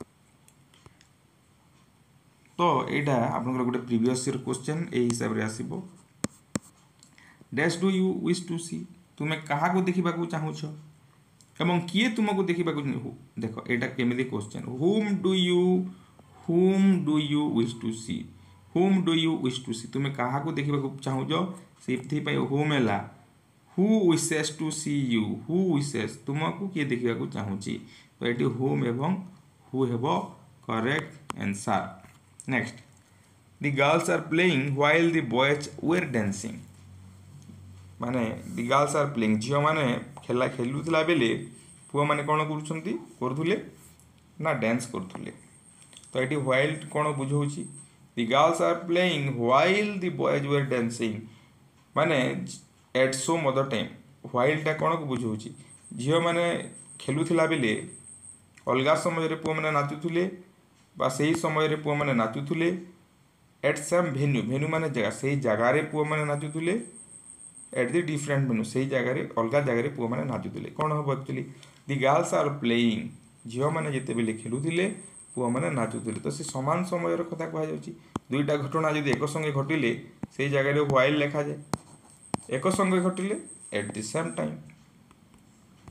तो एटा आपनकर गोटे प्रीवियस ईयर क्वेश्चन ए हिसाब रे आसीबो dash do you wish to see तुमे कहा को देखिबा को चाहू छ एवं किए तुमको देखिबा को देखो एटा केमिति question whom do you whom do you wish to see whom do you wish to see तुमे कहा को देखिबा को चाहू छ सेथि पय whom एला who wishes to see you who wishes तुमको किए देखिबा को चाहू छी तो एटी whom एवं who हेबो correct answer next the girls are playing while the boys were dancing माने the girls are playing झियो माने खेला खेलुतला बेले पुआ माने कोन करूछंती करथुले ना डांस करथुले तो एटी while कोन बुझौछि the girls are playing while the boys were dancing माने at some other time while टा कोन को बुझौछि झियो माने खेलुतला बेले अलगा समय रे पुआ माने नाचुथुले बा सही समय रे पुआ माने नाचुथुले at some venue venue माने जगह सही जगह रे पुआ माने नाचुथुले at the different venue सही जगह रे अलगा जगह रे पुआ माने नाचुथुले कोन हो actually the girls are playing झियो माने जेते बेले खेलुथिले पुआ माने नाचुथिले तो से समान समय रो कथा कहै जाउची दुईटा घटना जदि एक संगे घटिले सेही जगह रे while लिखा जाय एक संगे घटिले at the same time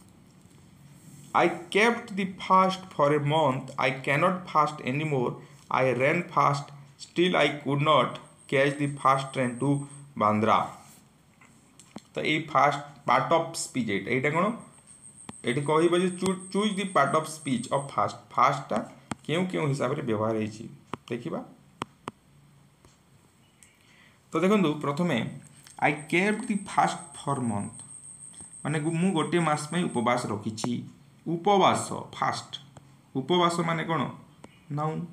I kept the fast for a month I cannot fast anymore I ran fast still I could not catch the fast train to Bandra. तो ये फास्ट पार्ट ऑफ स्पीच एटा कौन ये कह choose the part of speech of fast फास्टा क्यों क्यों हिसाब से व्यवहार होती देखा। तो देखो प्रथमे I kept the fast for month माने मु गोटे मास में उपवास रखी उपवास फास्ट उपवास माने कौन noun.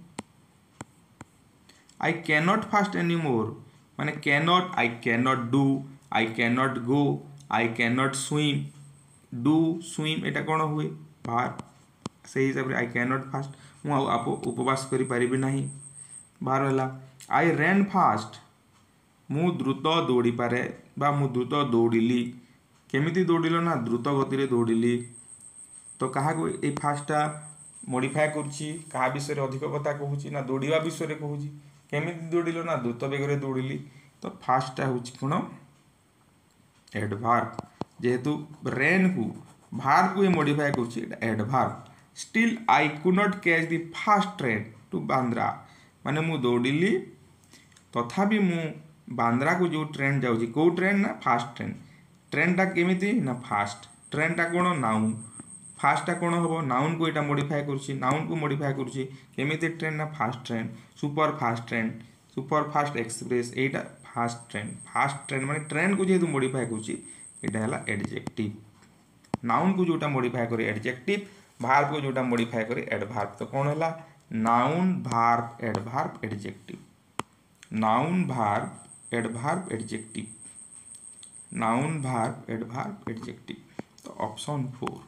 I can not fast any more माने can not I can not do I can not go I can not swim do swim एटा कौन हुए बाहर से हिसाब से आई कैन नॉट फास्ट मु आप उपवास करि परिबे नहीं बाहर है। आई रैन फास्ट मु द्रुत दौड़ी पारे बा मु द्रुत दौड़िली केमिति दौड़िल ना द्रुत गति दौड़िली। तो क्या ये फास्टा मॉडिफाई करुच्ची क्या विषय अधिक कथा कहूँ ना दौड़ा विषय कहूँ केमिति दौड़िल ना द्रुत बेगर दौड़िली। तो फास्टा हूँ कौन एडभार्ब जेहेतु रेन को भार्ब को मॉडिफाई करुच्ची adverb. Still I could not catch the fast train to Bandra माने मु दौड़िली तथापि मु बांद्रा को जो ट्रेन जाऊँगी कौ ट्रेन ना फास्ट ट्रेन ट्रेनटा केमिति ना फास्ट ट्रेनटा कौन नाउन फास्टा कौन हम नाउन को यहाँ मॉडिफाई करुच्ची नाउन को मॉडिफाई करुच्ची केमिति ट्रेन ना fast train super fast train super fast express एटा फास्ट ट्रेन फास्ट ट्रेन माने ट्रेन को जेहेतु मॉडिफाई करुच्ची एटा है एडजेक्टिव नाउन को जोटा मॉडिफाई करे एडजेक्टिव भार्ब को जोटा मॉडिफाई करे एडभार्ब। तो कौन है noun verb adverb adjective noun verb adverb adjective noun verb adverb adjective. तो ऑप्शन फोर।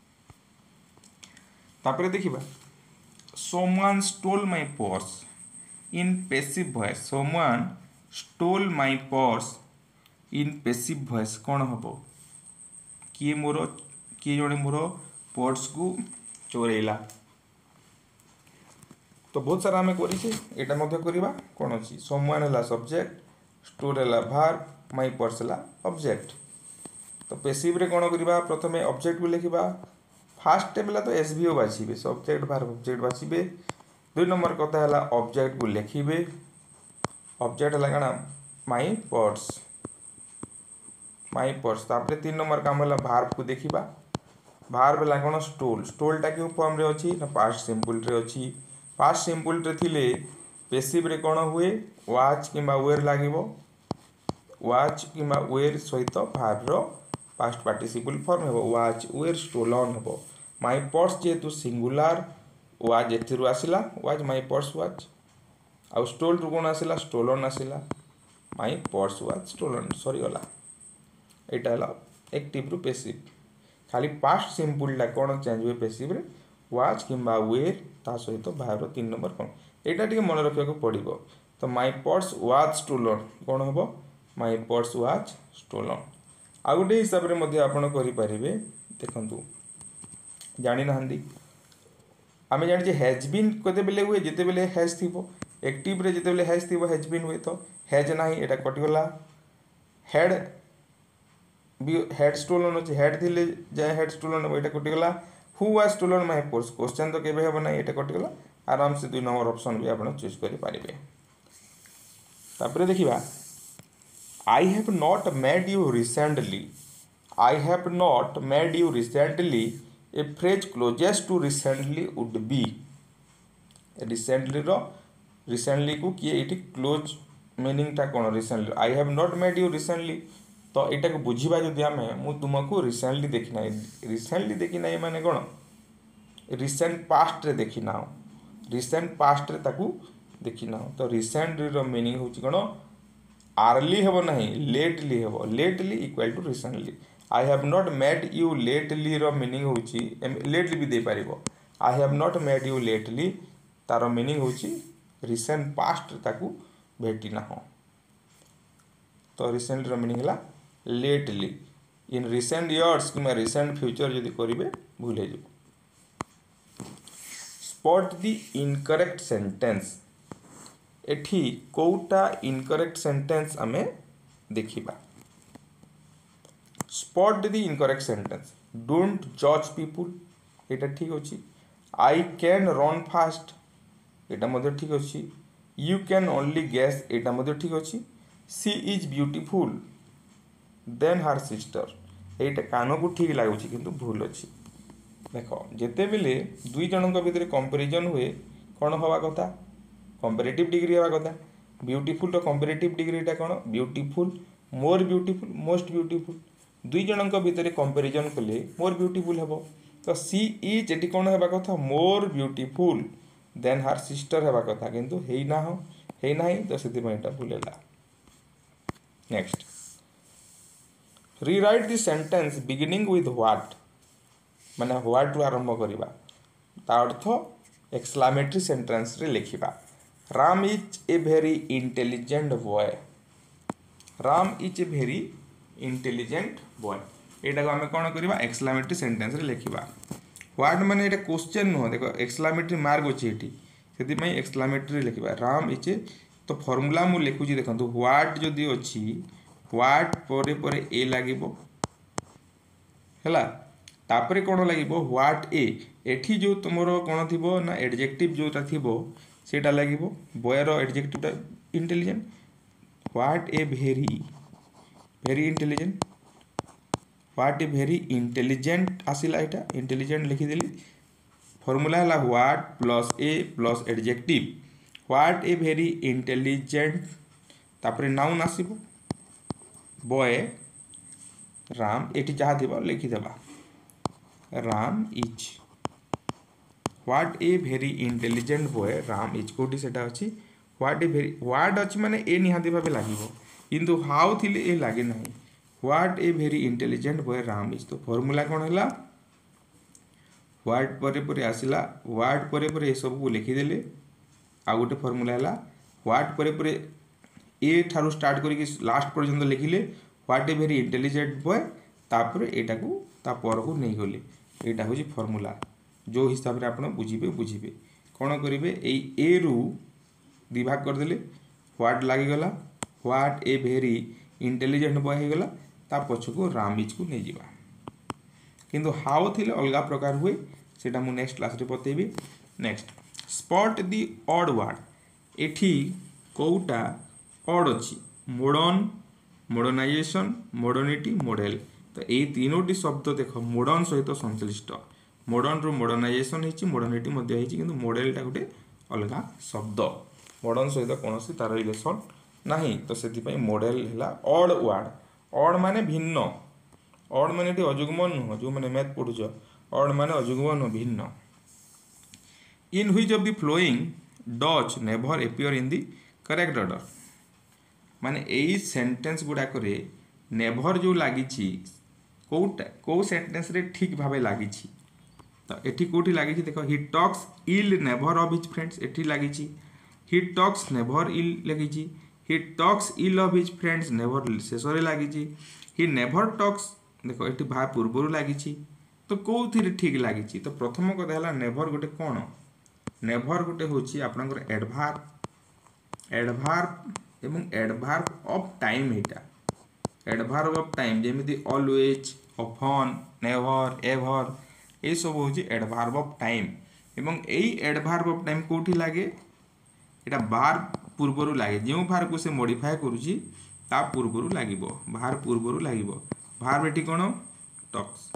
तापर देखिबा someone stole my purse in passive voice someone stole my purse in passive voice कौन हम किए मोर किए जड़े मोर पर्स को चोरेला। तो बहुत सारा आम कर कौन अच्छी someone है सब्जेक्ट स्टोर है भार्ब माई पर्स है ऑब्जेक्ट। तो पैसिव रे कौन करवा प्रथमे ऑब्जेक्ट को लिखा फास्ट स्टेप है तो एस भि ओ बाछे सब्जेक्ट भार्ब ऑब्जेक्ट बाछे। दुई नंबर कथा है ऑब्जेक्ट को लिखे ऑब्जेक्ट है क्या माई पर्स माई पर्स। तापर तीन नंबर काम है भार्ब को देखा भार्ब है कौन स्टोल स्टोलटा क्यों फॉर्म रे अच्छी ना पास्ट सिंपल रे अच्छी पास्ट सिंपल रे थिले पैसिव रे कौन हुए वाच किंबा वेयर लगे वाच किंबा वेयर सहित भार्ब रो पास्ट पार्टिसिपल फॉर्म है वाच वेयर स्टोलन हे माई पर्स जेहेतु सिंगुलार वाज एथु आसला वाज माई पर्स वाज आउ स्टोल रु कौन आसला स्टोलन आसला माई पर्स वाज स्टोलन सरीगला। यहाँ है एक्टिव रु पैसिव खाली पास्ट सिंपलटा कौन चेंज हुए पैसिव रे वाच किंबा वेयर ता सहित भार्ब तीन नंबर कौन यहाँ टे मन रखा पड़ो। तो माई पर्स वाज स्टोलन कौन हम माई पर्स वाज स्टोलन। आ गोटे हिसाब से आपरे देखु जानी ना आम जाने हैज बीन केते बेले हुए जिते बेले हैज थी एक्टिव रे जिते बेले हैज थी हैज बीन हुए तो हैज ना यहाँ कटिगला हेड भी हेड स्टोलन अच्छे हेड थी जाए हेड स्टोलन हम यहाँ कटिगला who was stolen my purse question तो केवे हम ना यहाँ कटिगला आराम से दुई नंबर ऑप्शन भी आप चूज करेंगे। तापर देखिबा I have not met you recently I have not met you recently a phrase closest to recently would be recently row recently को किए ये क्लोज मीनिंग टा कौन recently I have not met you recently तो यहाँ को बुझा जदि आम मु तुमको रिसेंटली देखी ना रिसेंटली देखी ना माने कौन रिसेंट पास्ट रे देखी ना रिसेंट पास्ट रे ताकू देखी ना। तो रिसेंटली रो मीनिंग होची कौन आर्ली हेब ना lately have lately equal to recently I have not met you lately रो मीनिंग होची लेटली भी दे पारिबो I have not met you lately तार मीनिंग होची रिसेंट पास्ट ताकू भेटी ना हो। तो रिसेंटली रो मीनिंग है लेटली इन रिसेंट इयर्स कि रिसेंट फ्यूचर जदि करेंगे भूल हो। स्पॉट द इनकरेक्ट सेंटेंस एठी कोटा इनकरेक्ट सेंटेंस आमे देखिबा spot the incorrect sentence don't जज पीपुल एटा ठीक अछि आई कैन रन फास्ट एटा मध्य ठीक अच्छी यू कैन ओनली गेस एटा मध्य ठीक अच्छी she is beautiful than her sister एटा कान को ठीक लगुच किंतु भूल अच्छी देख जिते बेले दुई जन भितर कंपेरिजन हुए कौन हवा कथा कंपेरेटिव डिग्री हवा कथा ब्यूटीफुल कंपेरेटिव डिग्रीटा कौन beautiful more beautiful most beautiful दुई जन भितर कंपेरिजन कले मोर ब्यूटीफुल हेबो तो सी इज एटी कौन हेबा कथा more beautiful than her sister हेबा कथा किंतु हेई ना हो हेई नाही तो सेति पयटा भूलेला next rewrite the sentence beginning with what माने व्हाट रु आरंभ करिबा ता अर्थ एक्सक्लेमेटरी सेंटेंस रे लिखिबा Ram is a very intelligent boy Ram is a very intelligent boy एटा को आमे कोन करिबा एक्सक्लेमेटरी सेंटेंस रे लिखिबा व्हाट माने एटा क्वेश्चन नो देखो एक्सक्लेमेटरी मार्क अछि एठी सेति पई एक्सक्लेमेटरी लिखिबा राम इज ए तो फार्मूला मु लिखु छी देखंतु व्हाट जदी अछि व्हाट परे परे ए लागिबो हला तापरे कोन लागिबो व्हाट ए एठी जो तुमरो कोन थिबो ना एडजेक्टिव जोटा थिबो सेटा लागिबो बॉय रो एडजेक्टिवटा intelligent what a very very intelligent what a very intelligent आसिला एटा इंटेलिजेंट लिखिदेली फॉर्मूला है what plus a plus adjective what a very intelligent तापरे नाउन आसीबो बॉय राम एटी जहाँ थिबा लिखिदेबा Ram is what a very intelligent boy Ram is कोटी सेटा अछि व्हाट ए वेरी व्हाट अछि माने ए निहाती भाबे लागिबो किंतु हाउ थिले ए लागे नाही what a very intelligent boy Ram is तो फॉर्मूला कोन हला व्हाट परे परे आसिला व्हाट परे परे ए सब को लिखि देले आ गोटे फॉर्मूला हला व्हाट परे परे ए थारु स्टार्ट करिक लास्ट पर्यंत लिखिले what a very intelligent boy तापर एटा को ता पर को नै गले एटा होजी फॉर्मूला जो हिसाब रे आपण बुझिबे बुझिबे कोन करिवे ए ए रु विभाग कर देले व्हाट लागि गला what a very intelligent boy हे गला ता पछको राम इज को नै जिबा किंतु हाउ थिले अलगा प्रकार हुए सेटा मु नेक्स्ट क्लास रे बतेबी next spot the odd word एठी कोउटा ऑड अछि मॉडर्न मॉडर्नाइजेशन मॉडर्निटी मॉडल तो ए तीनोटी शब्द देख मॉडर्न सहित संश्लिष्ट मॉडर्न रो मॉडर्नाइजेशन हेची मॉडर्निटी मध्ये हेची किंतु मॉडलटा गोटे अलगा शब्द मॉडर्न सहित कोनोसी तार रिलेशन नाही तो सेति पई मॉडल हला ऑड वर्ड ऑड माने भिन्न ऑड माने टी अजुग्म नुह जो माने मैथ पढुछ ऑड माने अजुग्म नुह भिन्न in which of the following does never appear in the correct order माने एई सेंटेंस गुडा करे नेवर जो लागिछि कोटा को सेंटेंस रे ठीक भाबे लागिछि तो एठी कोठी लागिछि देखो he talks ill never of his friends एठी लागिछि ही टॉक्स नेवर इल लागिछि he talks ill of his friends never शेषरे लागिछि ही नेवर टॉक्स देखो एठी भा पूर्वरु लागिछि तो कोथि रे ठीक लागिछि तो प्रथम कथा हला नेवर गोटे कोन नेवर गोटे होछि आपनकर एडभार्ब एडभार्ब एवं एडभार्ब ऑफ टाइम एटा एडभार्ब ऑफ टाइम जेमिति ऑलवेज ऑफन नेवर एवर ए सब होछि एडभार्ब ऑफ टाइम एवं एई एडभार्ब ऑफ टाइम कोठी लागे एटा बार पूर्वरु लागे जेउ भार को से मॉडिफाई करूछि ता पूर्वरु लागिबो भार पूर्वरु लागिबो भार बेटी कोन टॉक्स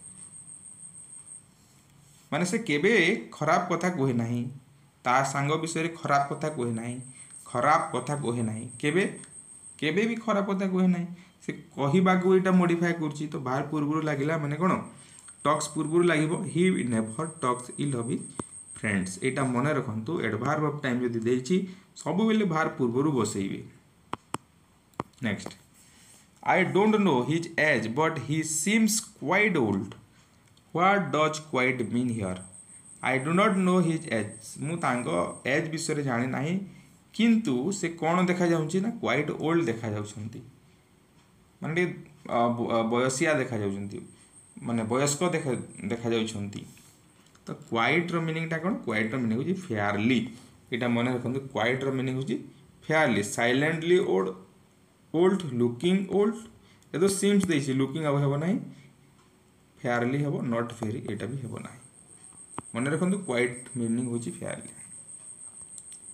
माने से केबे खराब कथा कोहे नाही ता संग विषय खराब कथा कोहे नाही खराब कथा कोहे नाही केबे केबे भी खराब कथा कोहे नाही से कहिबा को एटा मॉडिफाई करछि तो भार पूर्वरु लागिला माने कोन टॉक्स पूर्वरु लागिबो he never talks ill of his friends एटा मने रखंतु एडभार्ब ऑफ टाइम जदी देछि सब बेले भार पूर्वरु बसैबे next I don't know his age but he seems quite old what does quite mean here I do not know his age मु तांको एज विषय जानि नाही किंतु से कोन देखा जाउछि ना क्वाइट ओल्ड देखा जाउछंती माने बयसिया देखा जाउछंती माने वयस्क देखा देखा जाउछंती तो क्वाइट रो मीनिंग ता कोन क्वाइट रो मीनिंग होछि फेयरली एटा मने रखंतु क्वाइट रो मीनिंग होछि fairly silently old old looking old ए तो सीम्स देछि लुकिंग अब हेबो नाही फेयरली हेबो नॉट फेरी एटा भी हेबो नाही मने रखंतु क्वाइट मीनिंग होछि फेयरली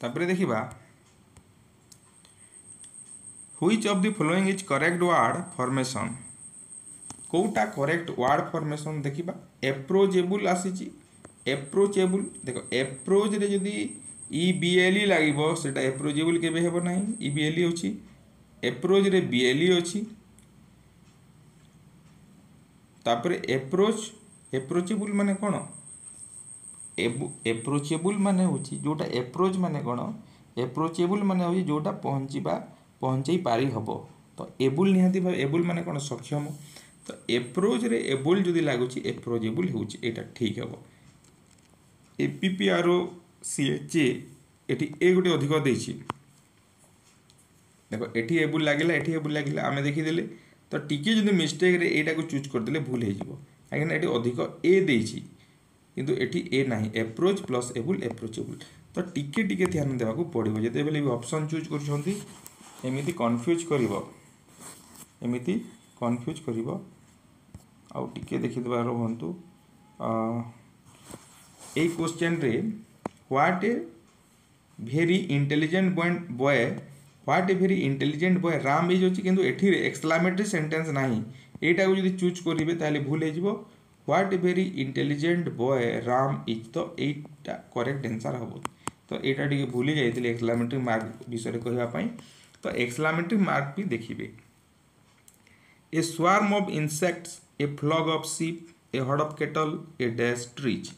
तापर देखिबा which of the following is correct word formation कोटा करेक्ट वर्ड फॉर्मेशन देखिबा एप्रोचेबल आसीची एप्रोचेबल देखो एप्रोच रे जदी ई बी एल ई लागिबो सेटा एप्रोचेबल केबे हेबो नाही ई बी एल ई अछि एप्रोच रे बी एल ई अछि तापर एप्रोच एप्रोचेबल माने कोन एप्रोचेबल माने होची जोटा एप्रोच माने कोन एप्रोचेबल माने होची जोटा पहुंचीबा पहुंचई पारी हबो तो एबुल निहाती भाव एबुल माने कोन सक्षम तो एप्रोच रे एबुल जदी लागुची एप्रोचेबल होची एटा ठीक हबो A P P R O C H A एटी ए गुटे अधिक देछि देखो एटी एबुल लागिला एटी एबुल लागिला आमे देखि देले तो टिके जदी मिस्टेक रे एटा को चूज कर देले भूल हे जिवो काहे एटी अधिक ए देछि किंतु एटी ए नाही एप्रोच प्लस एबुल एप्रोचेबल तो टिके टिके ध्यान देबा को पड़िबो जते बेले भी ऑप्शन चूज करछंती एमिति कंफ्यूज करिवो एमिति कंफ्यूज करिवो आउ टिके देखि देबार होंतु अ ए क्वेश्चन रे what a very intelligent boy what a very intelligent boy Ram is अछि किंतु एठी रे एक्सक्लेमेटरी सेंटेंस नाही एटा को जदी चूज करिवे ताले भूल हे जिवो what a very intelligent boy Ram is तो एटा करेक्ट आंसर हबो तो एटा टिके भूली जाइतिले एक्सक्लेमेटरी मार्क विषय कहबा पई तो एक्सक्लेमेटरी मार्क भी देखिबे a swarm of insects a flock of sheep a herd of cattle a dash trees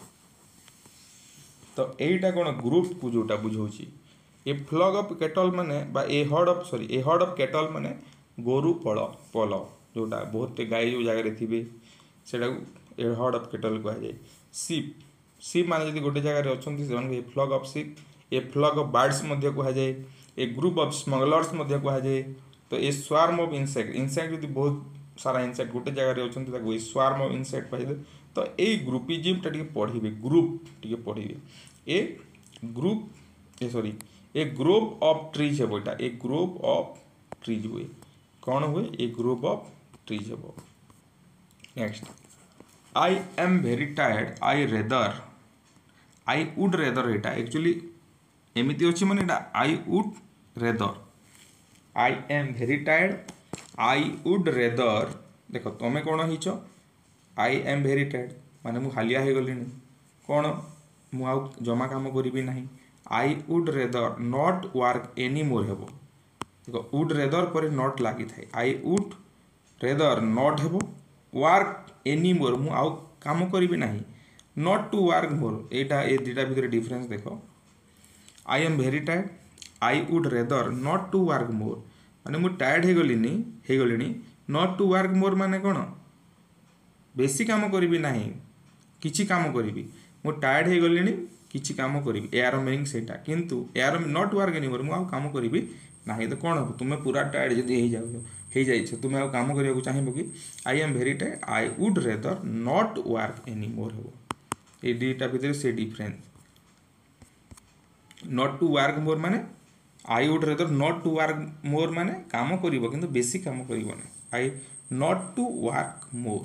तो एटा कोन ग्रुप को जोटा बुझौची ए फ्लॉग ऑफ कैटल माने बा a herd of sorry a herd of cattle माने गोरु पळ पल जोटा बहुत गाय जो जगह रे थिबे सेटा ए हर्ड ऑफ कैटल कहै जाय शीप शीप माने जदी गोटे जगह रे अछंती से a flock of sheep a flock of birds मध्ये कहै जाय ए ग्रुप ऑफ स्मगलर्स मध्ये कहै जाय तो a swarm of insect insect जदी बहुत सारा इंसेक्ट गोटे जगह रे अछंती ताको ए स्वार्म ऑफ इंसेक्ट कहै तो ए ग्रुपिज्म टा टिके पढिबे ग्रुप टिके पढिबे a group a sorry a group of trees है बेटा ए ग्रुप ऑफ ट्रीज हुए कौन हुए ए ग्रुप ऑफ ट्रीज है next I am very tired I rather I would rather एटा एक्चुअली एमिति अछि माने एटा I would rather I am very tired I would rather देखो तमे कोन हिचो आई एम वेरी टायर्ड माने मु हालिया हे गलिनी कोन मु आ जमा काम करिबी नाही I would rather not work any more हेबो देखो वुड रेदर पर नॉट लागि थाए आई वुड रेदर नॉट हेबो वर्क एनी मोर मु आ काम करिबी नाही नॉट टू वर्क मोर एटा ए दिटा भितर डिफरेंस देखो I am very tired I would rather not to work more माने मु टायर्ड हे गलिनी हे गलिनी नॉट टू वर्क मोर माने कोन बेसी काम करिबी नाही किछि काम करिबी मु टायर्ड हे गलिनी किछि काम करिबी यार मीनिंग सेटा किंतु यार नॉट वर्क एनी मोर मु आ काम करिबी नाही तो कोन हो तुमे पूरा टायर्ड जदी हे जाउ हे जाई छ तुमे आ काम करिया को चाहिबो कि I am very tired I would rather not work any more हो ए डीटा भितर से difference not to work more माने I would rather not to work more माने काम करिवो किंतु बेसी काम करिवो ना I not to work more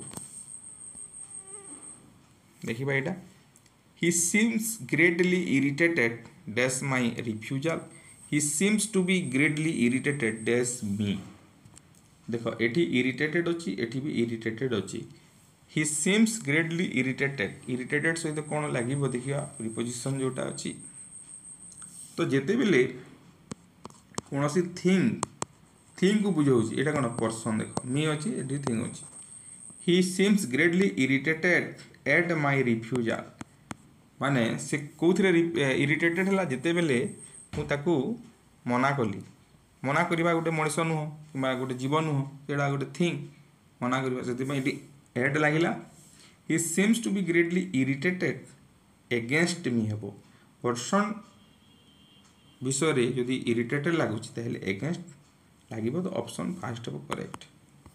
देखिबा एटा he seems greatly irritated dash my refusal he seems to be greatly irritated dash me देखो एठी irritated अछि एठी भी irritated अछि he seems greatly irritated irritated सहित कोन लागिबो देखिया प्रीपोजिशन जोटा अछि तो जेते बेले कोनोसी थिंग थिंग को बुझौछि एटा कोन पर्सन देखो मी अछि एठी थिंग अछि he seems greatly irritated at my refusal माने से कोथरे इरिटेटेड हला जेते बेले मु ताकू मना कली मना करबा गोटे मनुष्य नुह किबा गोटे जीवन नुह एडा गोटे थिंग मना करबा सेति पई एड लागिला he seems to be greatly irritated against me हेबो पर्सन विषय रे यदि इरिटेटेड लागुछि तहेले अगेंस्ट लागिबो तो ऑप्शन फर्स्ट हेबो correct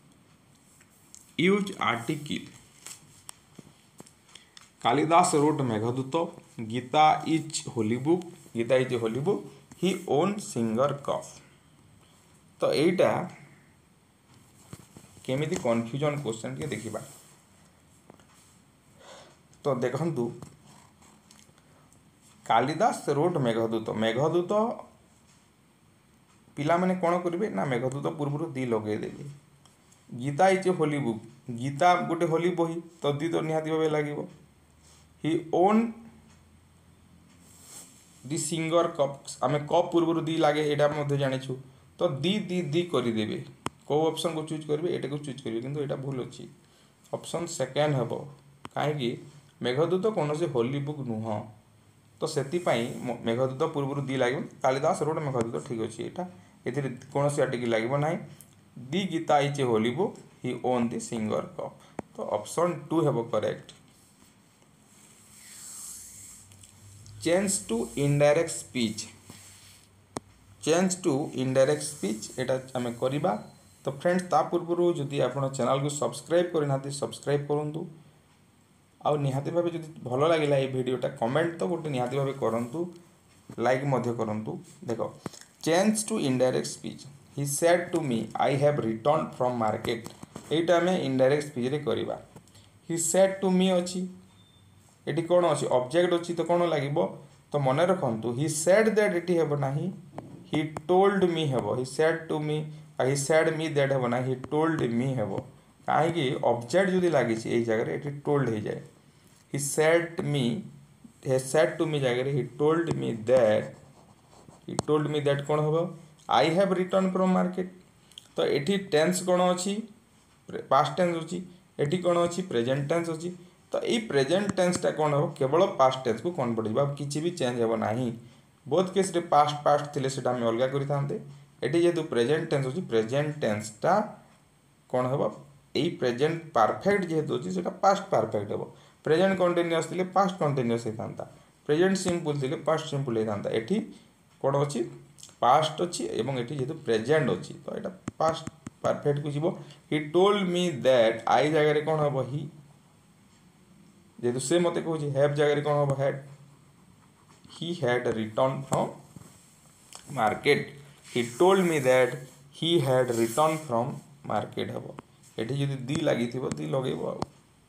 use article Kalidas wrote Meghdoot Gita is holy book Gita is holy book he won singer cup तो एटा केमिति कन्फ्यूजन क्वेश्चन के देखिबा तो देखंतु कालिदास रोट मेघदूत मेघदूत पिला माने कौन करेंगे ना मेघदूत पूर्व दी लगे देवे Gita is a holy book Gita गोटे होली बही तो दी तो निहाती भाव लगे he won the singer cup आम कप पूर्व दी लगे यहाँ जाचु तो दी दी दी करदे कौ ऑप्शन को चूज करेंगे एटा को चूज करेंगे किंतु एटा भूल अच्छी ऑप्शन सेकेंड हम कहीं मेघदूत कौन से होली बुक नुह तो से मेघदूत पूर्व दी लगे कालिदास रोड मेघदूत ठीक अच्छे यहाँ ये कौन से आर्टिकल लगे ना the Gita is a holy book he won the singer cup तो ऑप्शन टू है correct change to indirect speech change to indirect speech एटा आम करवा तो फ्रेंड्स ता पूर्व जदि आप चैनल को सब्सक्राइब करना सब्सक्राइब करूँ आउ निहाती भाव जब भल लगे ये वीडियोटा कमेंट तो गोटे निहाती भाव करूँ लाइक करूँ देख change to indirect speech he said to me I have return from market यहीटा आम इनडायरेक्ट स्पीच रे करवा ही सेड टू मी अच्छी ये कौन अच्छी ऑब्जेक्ट अच्छी तो कौन लगे तो मन रखु ही सेड दैट ये हे ना ही टोल्ड मी हे he said to me he said me that हे ना ही टोल्ड मी हे कहीं ऑब्जेक्ट जदि लगी यही जगह ये टोल्ड हो जाए he said me he said to me जगह he told me that he told me that कौन हम I have returned from market तो एठी टेंस कौन अच्छी पास्ट टेंस अच्छी एठी कौन अच्छी प्रेजेंट टेंस अच्छी तो ये प्रेजेंट टेंसटा कौन हम केवल पास्ट टेंस को कौन पड़े किसी भी चेंज हे ना बोथ केस रे पास्ट पास्ट थिले सेटा हम अलग करते एठी जेहेतु प्रेजेंट टेंस अच्छी प्रेजेंट टेंसटा कौन हम यही प्रेजेंट परफेक्ट जेहेतु अच्छी से पास्ट परफेक्ट हे प्रेजेंट कंटिन्यूअस थे पास्ट कंटिन्यूअस होता प्रेजेंट सिंपल थे पास्ट सिंपल होता एठी कौन अच्छी पास्ट अच्छी एवं एठी जेहेतु प्रेजेंट अच्छी तो यहाँ पास्ट परफेक्ट को जीव ही टोल्ड मी दैट आई जगह कौन हम ही जेहेतु से मत कहूँ हैव जगह कौन हम had he had return from market he told me that he had return from market हम एठी जदि दी लगी दी लगेब आ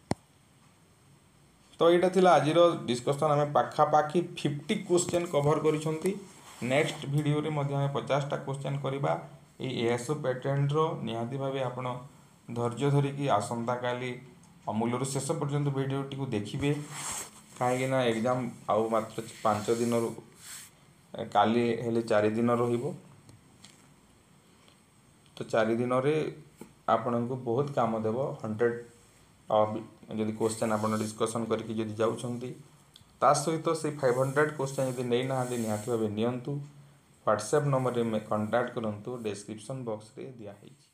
तो यहाँ थिला आज डिस्कसन आम पाखापाखि फिफ्टी क्वेश्चन कभर करिसेंती नेक्स्ट वीडियो रे मध्य आम पचासटा क्वेश्चन करवा एएसओ पैटर्न रो निहाती भाव आपण धैर्य धरिकी आसंता काली अमूल्य शेष पर्यंत वीडियोटी को देखिए कहीं एग्जाम आउ मात्र पांच दिन काली हेले चार दिन रहिबो तो चार दिन रे आपण को बहुत काम देव हंड्रेड जदि क्वेश्चन आप डिस्कसन करके जदि जाउछंती ता सहित से फाइव हंड्रेड क्वेश्चन जदि नहीं ना निहाती भाव नियंतु व्हाट्सएप नंबर में कांटेक्ट करंतु डिस्क्रिप्शन बॉक्स रे दिया है।